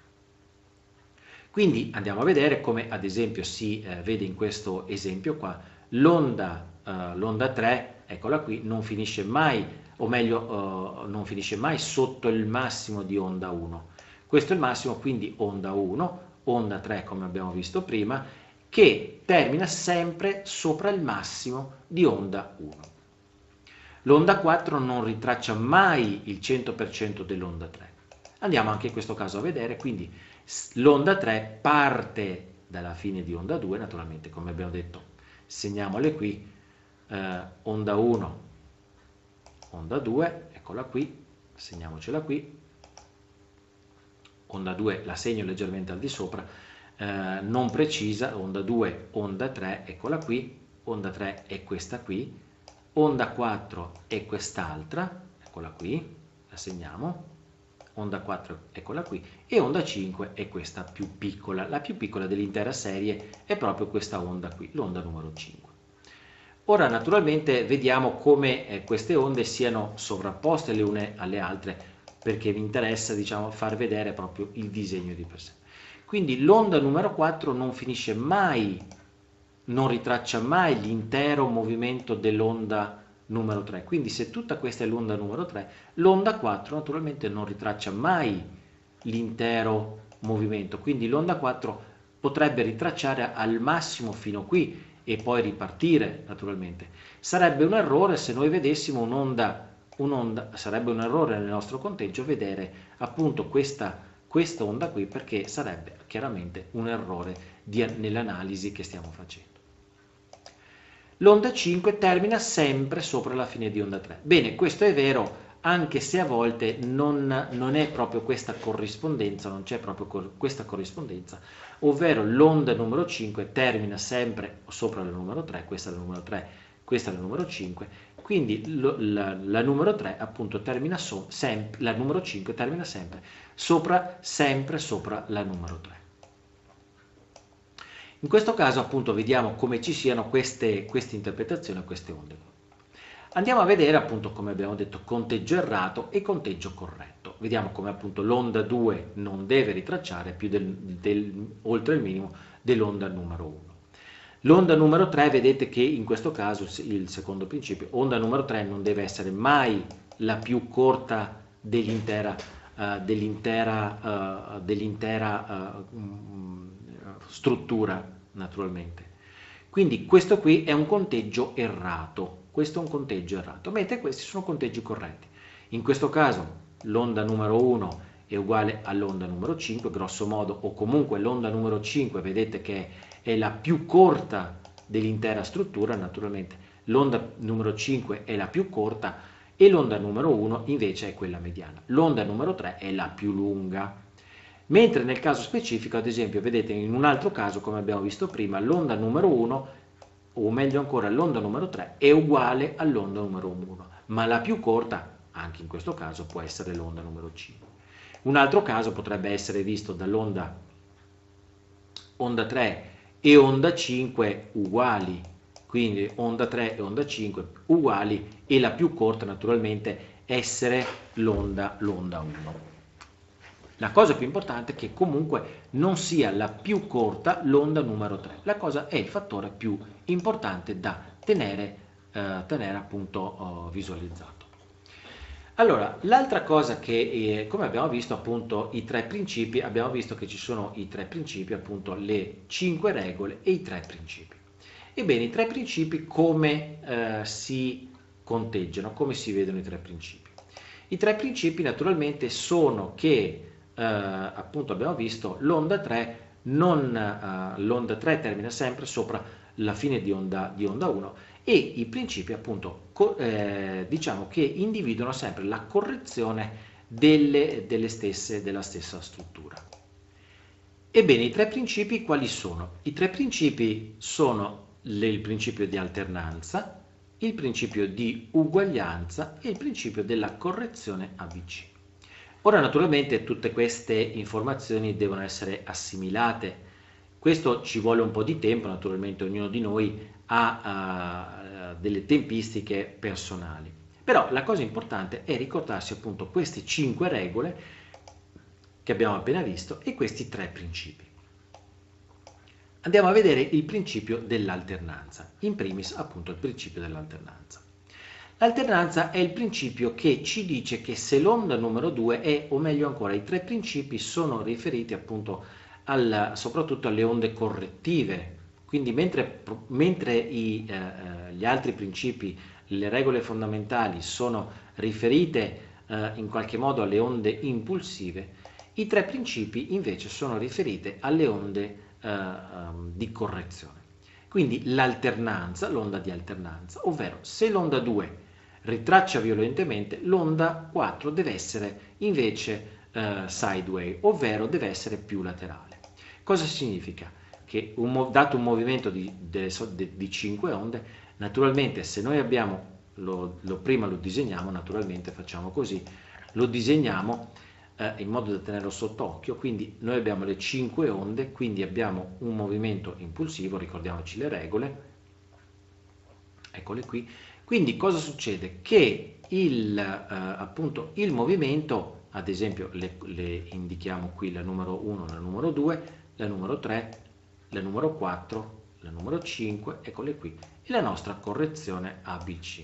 Quindi andiamo a vedere come ad esempio si eh, vede in questo esempio qua, l'onda eh, l'onda tre, eccola qui, non finisce mai, o meglio eh, non finisce mai sotto il massimo di onda uno. Questo è il massimo, quindi onda uno, onda tre come abbiamo visto prima, che termina sempre sopra il massimo di onda uno. L'onda quattro non ritraccia mai il cento per cento dell'onda tre. Andiamo anche in questo caso a vedere, quindi l'onda tre parte dalla fine di onda due, naturalmente come abbiamo detto, segniamole qui, eh, onda uno, onda due, eccola qui, segniamocela qui, onda due la segno leggermente al di sopra, eh, non precisa, onda due, onda tre, eccola qui, onda tre è questa qui, onda quattro è quest'altra, eccola qui, la segniamo, onda quattro eccola qui, e onda cinque è questa più piccola, la più piccola dell'intera serie è proprio questa onda qui, l'onda numero cinque. Ora naturalmente vediamo come eh, queste onde siano sovrapposte le une alle altre, perché mi interessa, diciamo, far vedere proprio il disegno di per sé. Quindi l'onda numero quattro non finisce mai, non ritraccia mai l'intero movimento dell'onda numero tre. Quindi se tutta questa è l'onda numero tre, l'onda quattro naturalmente non ritraccia mai l'intero movimento. Quindi l'onda quattro potrebbe ritracciare al massimo fino qui e poi ripartire naturalmente. Sarebbe un errore se noi vedessimo un'onda un'onda, sarebbe un errore nel nostro conteggio vedere appunto questa, questa onda qui, perché sarebbe chiaramente un errore nell'analisi che stiamo facendo. L'onda cinque termina sempre sopra la fine di onda tre. Bene, questo è vero, anche se a volte non, non è proprio questa corrispondenza, non c'è proprio cor questa corrispondenza, ovvero l'onda numero cinque termina sempre sopra la numero tre, questa è la numero tre, questa è la numero cinque, quindi lo, la, la numero tre appunto termina so, sempre, la numero cinque termina sempre sopra, sempre sopra la numero tre. In questo caso appunto vediamo come ci siano queste, queste interpretazioni, queste onde. Andiamo a vedere appunto, come abbiamo detto, conteggio errato e conteggio corretto. Vediamo come appunto l'onda due non deve ritracciare più del, del, oltre il minimo dell'onda numero uno. L'onda numero tre, vedete che in questo caso, il secondo principio, onda numero tre non deve essere mai la più corta dell'intera uh, dell'intera uh, dell'intera uh, struttura, naturalmente. Quindi questo qui è un conteggio errato. Questo è un conteggio errato, mentre questi sono conteggi corretti. In questo caso l'onda numero uno è uguale all'onda numero cinque, grosso modo, o comunque l'onda numero cinque, vedete che è la più corta dell'intera struttura, naturalmente l'onda numero cinque è la più corta e l'onda numero uno invece è quella mediana. L'onda numero tre è la più lunga. Mentre nel caso specifico, ad esempio, vedete in un altro caso, come abbiamo visto prima, l'onda numero uno, o meglio ancora l'onda numero tre, è uguale all'onda numero uno, ma la più corta, anche in questo caso, può essere l'onda numero cinque. Un altro caso potrebbe essere visto dall'onda onda tre e onda cinque uguali, quindi onda tre e onda cinque uguali, e la più corta naturalmente essere l'onda uno. La cosa più importante è che comunque non sia la più corta l'onda numero tre. La cosa è il fattore più importante da tenere, eh, tenere appunto oh, visualizzato. Allora, l'altra cosa che, eh, come abbiamo visto appunto i tre principi, abbiamo visto che ci sono i tre principi, appunto le cinque regole e i tre principi. Ebbene, i tre principi come eh, si conteggiano, come si vedono i tre principi? I tre principi naturalmente sono che Uh, appunto abbiamo visto l'onda tre, non, uh, l'onda tre termina sempre sopra la fine di onda, di onda uno, e i principi appunto eh, diciamo che individuano sempre la correzione delle, delle stesse, della stessa struttura. Ebbene, i tre principi quali sono? I tre principi sono le, il principio di alternanza, il principio di uguaglianza e il principio della correzione A B C. Ora naturalmente tutte queste informazioni devono essere assimilate, questo ci vuole un po' di tempo, naturalmente ognuno di noi ha uh, delle tempistiche personali, però la cosa importante è ricordarsi appunto queste cinque regole che abbiamo appena visto e questi tre principi. Andiamo a vedere il principio dell'alternanza, in primis appunto il principio dell'alternanza. L'alternanza è il principio che ci dice che se l'onda numero due è, o meglio ancora, i tre principi sono riferiti appunto al, soprattutto alle onde correttive, quindi mentre, mentre i, eh, gli altri principi, le regole fondamentali sono riferite eh, in qualche modo alle onde impulsive, i tre principi invece sono riferite alle onde eh, um, di correzione. Quindi l'alternanza, l'onda di alternanza, ovvero se l'onda due ritraccia violentemente, l'onda quattro deve essere invece eh, sideway, ovvero deve essere più laterale. Cosa significa? Che un, dato un movimento di, di, di cinque onde, naturalmente se noi abbiamo, lo, lo prima lo disegniamo, naturalmente facciamo così, lo disegniamo eh, in modo da tenerlo sott'occhio, quindi noi abbiamo le cinque onde, quindi abbiamo un movimento impulsivo, ricordiamoci le regole, eccole qui. Quindi cosa succede? Che il, eh, appunto, il movimento, ad esempio le, le indichiamo qui la numero uno, la numero due, la numero tre, la numero quattro, la numero cinque, eccole qui, e la nostra correzione A B C.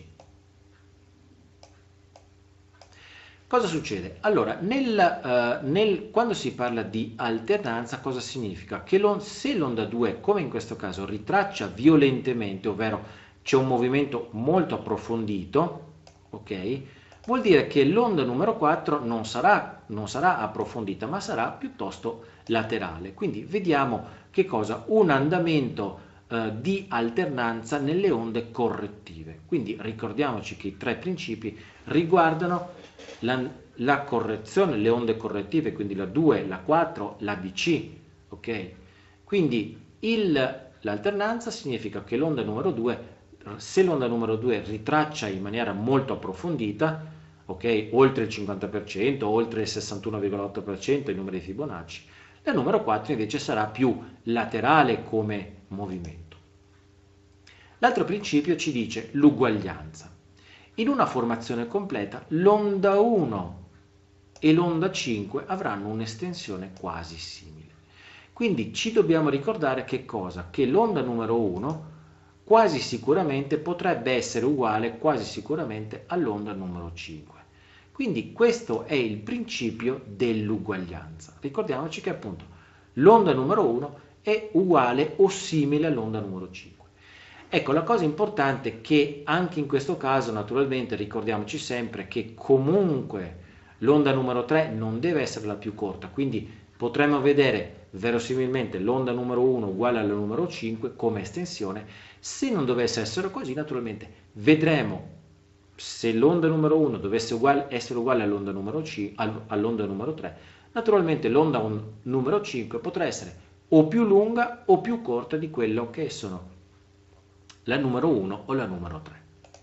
Cosa succede? Allora, nel, uh, nel, quando si parla di alternanza, cosa significa? Che se l'onda due, come in questo caso, ritraccia violentemente, ovvero c'è un movimento molto approfondito, ok? vuol dire che l'onda numero quattro non sarà, non sarà approfondita, ma sarà piuttosto laterale. Quindi vediamo che cosa? Un andamento eh, di alternanza nelle onde correttive. Quindi ricordiamoci che i tre principi riguardano la, la correzione, le onde correttive, quindi la due, la quattro, la B C. Ok? Quindi l'alternanza significa che l'onda numero due, se l'onda numero due ritraccia in maniera molto approfondita, ok, oltre il cinquanta per cento, oltre il sessantuno virgola otto per cento i numeri Fibonacci, la numero quattro invece sarà più laterale come movimento. L'altro principio ci dice l'uguaglianza. In una formazione completa l'onda uno e l'onda cinque avranno un'estensione quasi simile. Quindi ci dobbiamo ricordare che cosa? Che l'onda numero uno quasi sicuramente potrebbe essere uguale quasi sicuramente all'onda numero cinque. Quindi questo è il principio dell'uguaglianza. Ricordiamoci che appunto l'onda numero uno è uguale o simile all'onda numero cinque. Ecco, la cosa importante è che anche in questo caso naturalmente ricordiamoci sempre che comunque l'onda numero tre non deve essere la più corta, quindi potremmo vedere verosimilmente l'onda numero uno uguale alla numero cinque come estensione. Se non dovesse essere così, naturalmente vedremo se l'onda numero uno dovesse uguale, essere uguale all'onda numero, all'onda numero tre, naturalmente l'onda numero cinque potrà essere o più lunga o più corta di quello che sono la numero uno o la numero tre.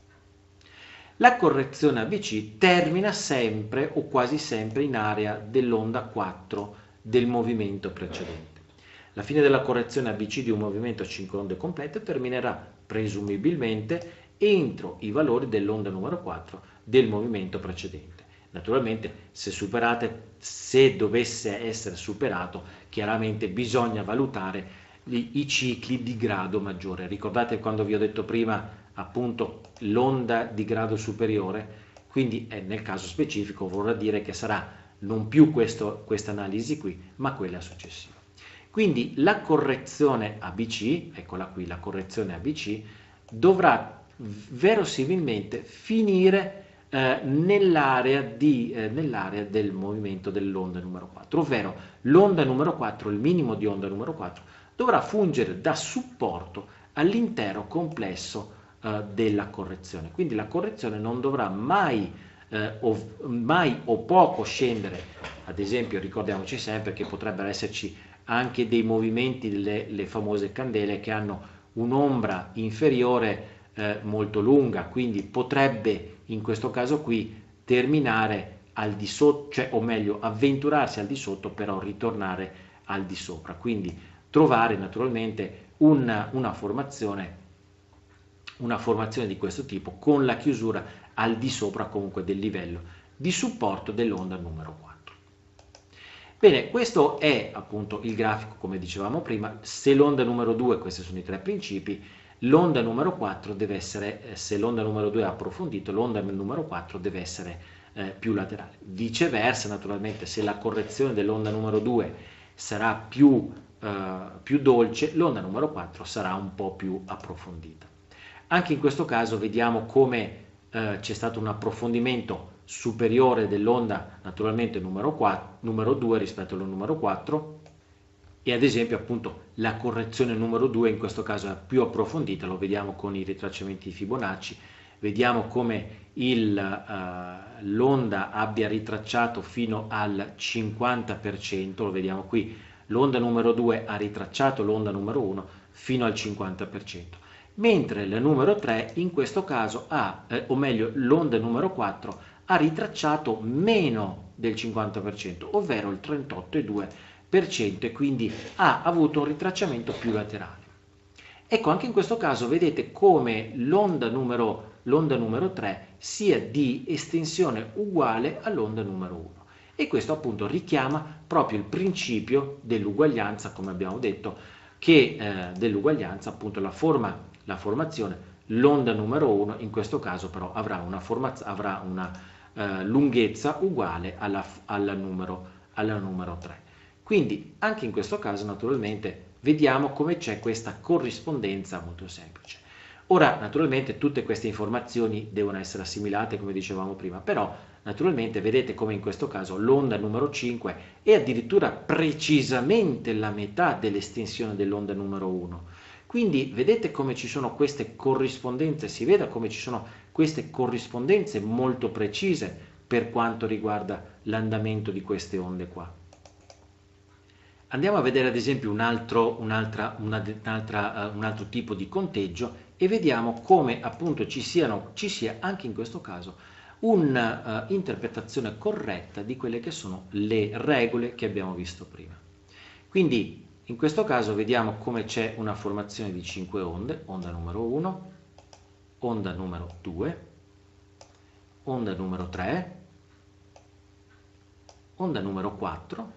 La correzione A B C termina sempre o quasi sempre in area dell'onda quattro del movimento precedente. La fine della correzione A B C di un movimento a cinque onde complete terminerà presumibilmente entro i valori dell'onda numero quattro del movimento precedente. Naturalmente se superate, se dovesse essere superato, chiaramente bisogna valutare i, i cicli di grado maggiore. Ricordate quando vi ho detto prima appunto l'onda di grado superiore, quindi eh, nel caso specifico vorrà dire che sarà non più questa analisi qui, ma quella successiva. Quindi la correzione A B C, eccola qui la correzione A B C, dovrà verosimilmente finire eh, nell'area eh, nell'area del movimento dell'onda numero quattro, ovvero l'onda numero quattro, il minimo di onda numero quattro, dovrà fungere da supporto all'intero complesso eh, della correzione. Quindi la correzione non dovrà mai, eh, o, mai o poco scendere. Ad esempio ricordiamoci sempre che potrebbero esserci anche dei movimenti delle le famose candele che hanno un'ombra inferiore eh, molto lunga, quindi potrebbe in questo caso qui terminare al di sotto, cioè o meglio avventurarsi al di sotto, però ritornare al di sopra, quindi trovare naturalmente una, una formazione una formazione di questo tipo con la chiusura al di sopra comunque del livello di supporto dell'onda numero quattro. Bene, questo è appunto il grafico come dicevamo prima. Se l'onda numero due, questi sono i tre principi, l'onda numero quattro deve essere, se l'onda numero due è approfondito, l'onda numero quattro deve essere eh, più laterale. Viceversa, naturalmente, se la correzione dell'onda numero due sarà più, eh, più dolce, l'onda numero quattro sarà un po' più approfondita. Anche in questo caso vediamo come eh, c'è stato un approfondimento superiore dell'onda naturalmente numero, quattro, numero due rispetto al numero quattro, e ad esempio appunto la correzione numero due in questo caso è più approfondita, lo vediamo con i ritracciamenti di Fibonacci, vediamo come uh, l'onda abbia ritracciato fino al cinquanta per cento, lo vediamo qui, l'onda numero due ha ritracciato l'onda numero uno fino al cinquanta per cento, mentre la numero tre in questo caso ha, eh, o meglio l'onda numero quattro ha ritracciato meno del cinquanta per cento, ovvero il trentotto virgola due per cento, e quindi ha avuto un ritracciamento più laterale. Ecco, anche in questo caso vedete come l'onda numero, l'onda numero tre sia di estensione uguale all'onda numero uno, e questo appunto richiama proprio il principio dell'uguaglianza, come abbiamo detto, che eh, dell'uguaglianza appunto la forma, la formazione, l'onda numero uno in questo caso però avrà una, avrà una eh, lunghezza uguale alla, alla, numero, alla numero tre. Quindi anche in questo caso naturalmente vediamo come c'è questa corrispondenza molto semplice. Ora, naturalmente, tutte queste informazioni devono essere assimilate, come dicevamo prima, però naturalmente vedete come in questo caso l'onda numero cinque è addirittura precisamente la metà dell'estensione dell'onda numero uno. Quindi vedete come ci sono queste corrispondenze, si vede come ci sono queste corrispondenze molto precise per quanto riguarda l'andamento di queste onde qua. Andiamo a vedere ad esempio un altro, un'altra, un'altra, uh, un altro tipo di conteggio e vediamo come appunto ci, siano, ci sia anche in questo caso un'interpretazione uh, corretta di quelle che sono le regole che abbiamo visto prima. Quindi in questo caso vediamo come c'è una formazione di cinque onde, onda numero uno, onda numero due, onda numero tre, onda numero quattro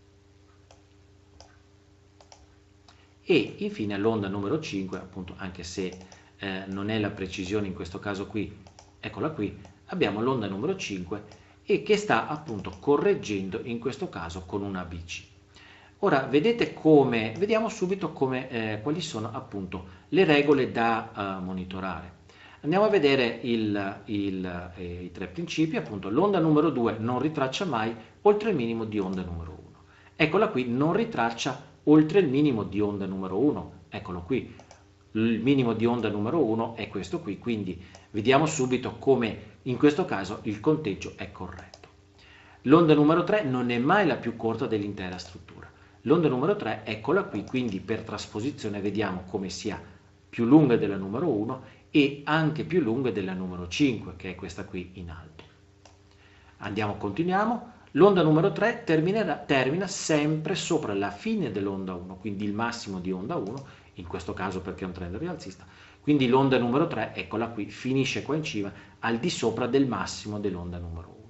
e infine l'onda numero cinque, appunto, anche se eh, non è la precisione in questo caso qui, eccola qui, abbiamo l'onda numero cinque e che sta appunto correggendo in questo caso con una B C. Ora vedete come, vediamo subito come, eh, quali sono appunto le regole da uh, monitorare. Andiamo a vedere il, il, eh, i tre principi, appunto l'onda numero due non ritraccia mai oltre il minimo di onda numero uno. Eccola qui, non ritraccia oltre il minimo di onda numero uno, eccolo qui, il minimo di onda numero uno è questo qui, quindi vediamo subito come in questo caso il conteggio è corretto. L'onda numero tre non è mai la più corta dell'intera struttura. L'onda numero tre, eccola qui, quindi per trasposizione vediamo come sia più lunga della numero uno e anche più lunga della numero cinque, che è questa qui in alto. Andiamo, continuiamo. L'onda numero tre terminerà, termina sempre sopra la fine dell'onda uno, quindi il massimo di onda uno, in questo caso perché è un trend rialzista, quindi l'onda numero tre, eccola qui, finisce qua in cima, al di sopra del massimo dell'onda numero uno.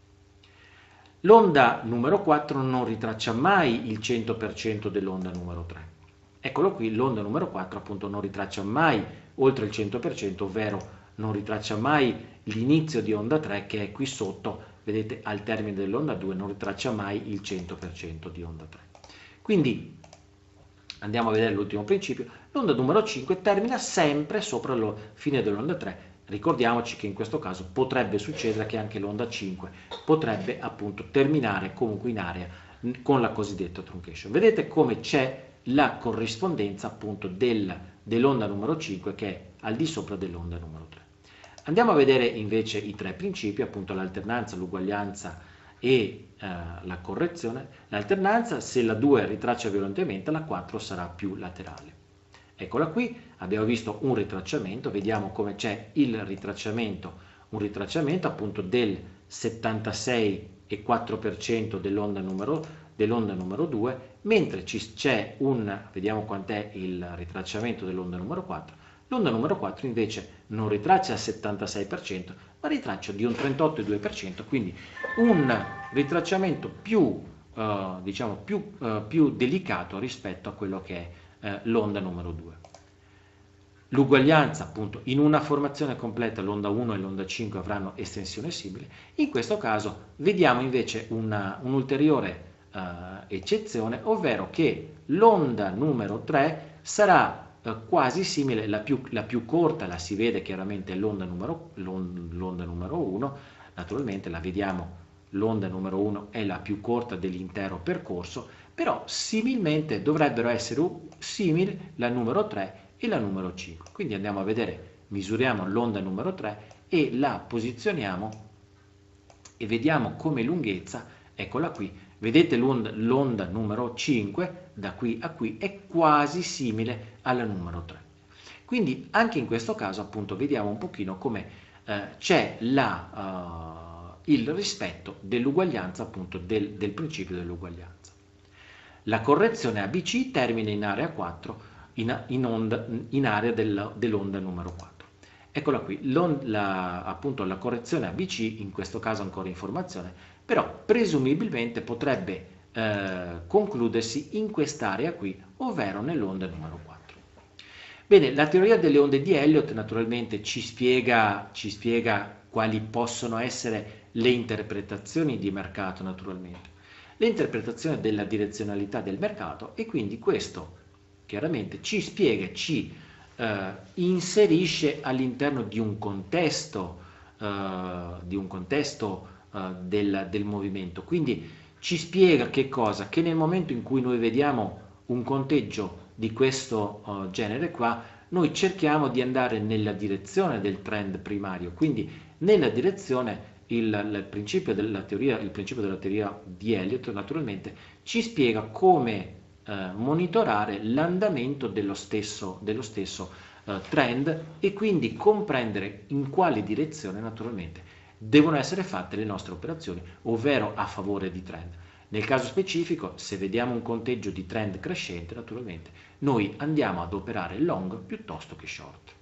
L'onda numero quattro non ritraccia mai il cento per cento dell'onda numero tre. Eccolo qui, l'onda numero quattro appunto non ritraccia mai oltre il cento per cento, ovvero non ritraccia mai l'inizio di onda tre che è qui sotto, vedete al termine dell'onda due non ritraccia mai il cento per cento di onda tre. Quindi andiamo a vedere l'ultimo principio, l'onda numero cinque termina sempre sopra la fine dell'onda tre. Ricordiamoci che in questo caso potrebbe succedere che anche l'onda cinque potrebbe appunto terminare comunque in area con la cosiddetta truncation. Vedete come c'è la corrispondenza appunto del, dell'onda numero cinque che è al di sopra dell'onda numero tre. Andiamo a vedere invece i tre principi, appunto l'alternanza, l'uguaglianza e eh, la correzione. L'alternanza, se la due ritraccia violentemente, la quattro sarà più laterale. Eccola qui, abbiamo visto un ritracciamento, vediamo come c'è il ritracciamento, un ritracciamento appunto del settantasei virgola quattro per cento dell'onda numero, dell'onda numero due, mentre c'è un, vediamo quant'è il ritracciamento dell'onda numero quattro, l'onda numero quattro invece non ritraccia al settantasei per cento, ma ritraccia di un trentotto virgola due per cento, quindi un ritracciamento più, eh, diciamo, più, eh, più delicato rispetto a quello che è eh, l'onda numero due. L'uguaglianza, appunto, in una formazione completa l'onda uno e l'onda cinque avranno estensione simile, in questo caso vediamo invece un'ulteriore uh, eccezione, ovvero che l'onda numero tre sarà uh, quasi simile, la più, la più corta la si vede chiaramente l'onda numero, l'onda numero uno, naturalmente la vediamo, l'onda numero uno è la più corta dell'intero percorso, però similmente dovrebbero essere simili la numero tre e la numero cinque. Quindi andiamo a vedere, misuriamo l'onda numero tre e la posizioniamo e vediamo come lunghezza, eccola qui, vedete l'onda numero cinque da qui a qui è quasi simile alla numero tre. Quindi anche in questo caso appunto vediamo un pochino come eh, c'è la, uh, il rispetto dell'uguaglianza, appunto del, del principio dell'uguaglianza. La correzione A B C termina in area quattro in, in, onda, in area del, dell'onda numero quattro. Eccola qui, la, appunto la correzione A B C, in questo caso ancora in formazione, però presumibilmente potrebbe eh, concludersi in quest'area qui, ovvero nell'onda numero quattro. Bene, la teoria delle onde di Elliott naturalmente ci spiega, ci spiega quali possono essere le interpretazioni di mercato naturalmente, l'interpretazione della direzionalità del mercato e quindi questo chiaramente ci spiega, ci eh, inserisce all'interno di un contesto, eh, di un contesto eh, del, del movimento. Quindi ci spiega che cosa? Che nel momento in cui noi vediamo un conteggio di questo eh, genere qua, noi cerchiamo di andare nella direzione del trend primario, quindi nella direzione il, il, principio della teoria, il principio della teoria di Elliott naturalmente ci spiega come eh, monitorare l'andamento dello stesso, dello stesso eh, trend e quindi comprendere in quale direzione naturalmente devono essere fatte le nostre operazioni, ovvero a favore di trend. Nel caso specifico, se vediamo un conteggio di trend crescente, naturalmente noi andiamo ad operare long piuttosto che short.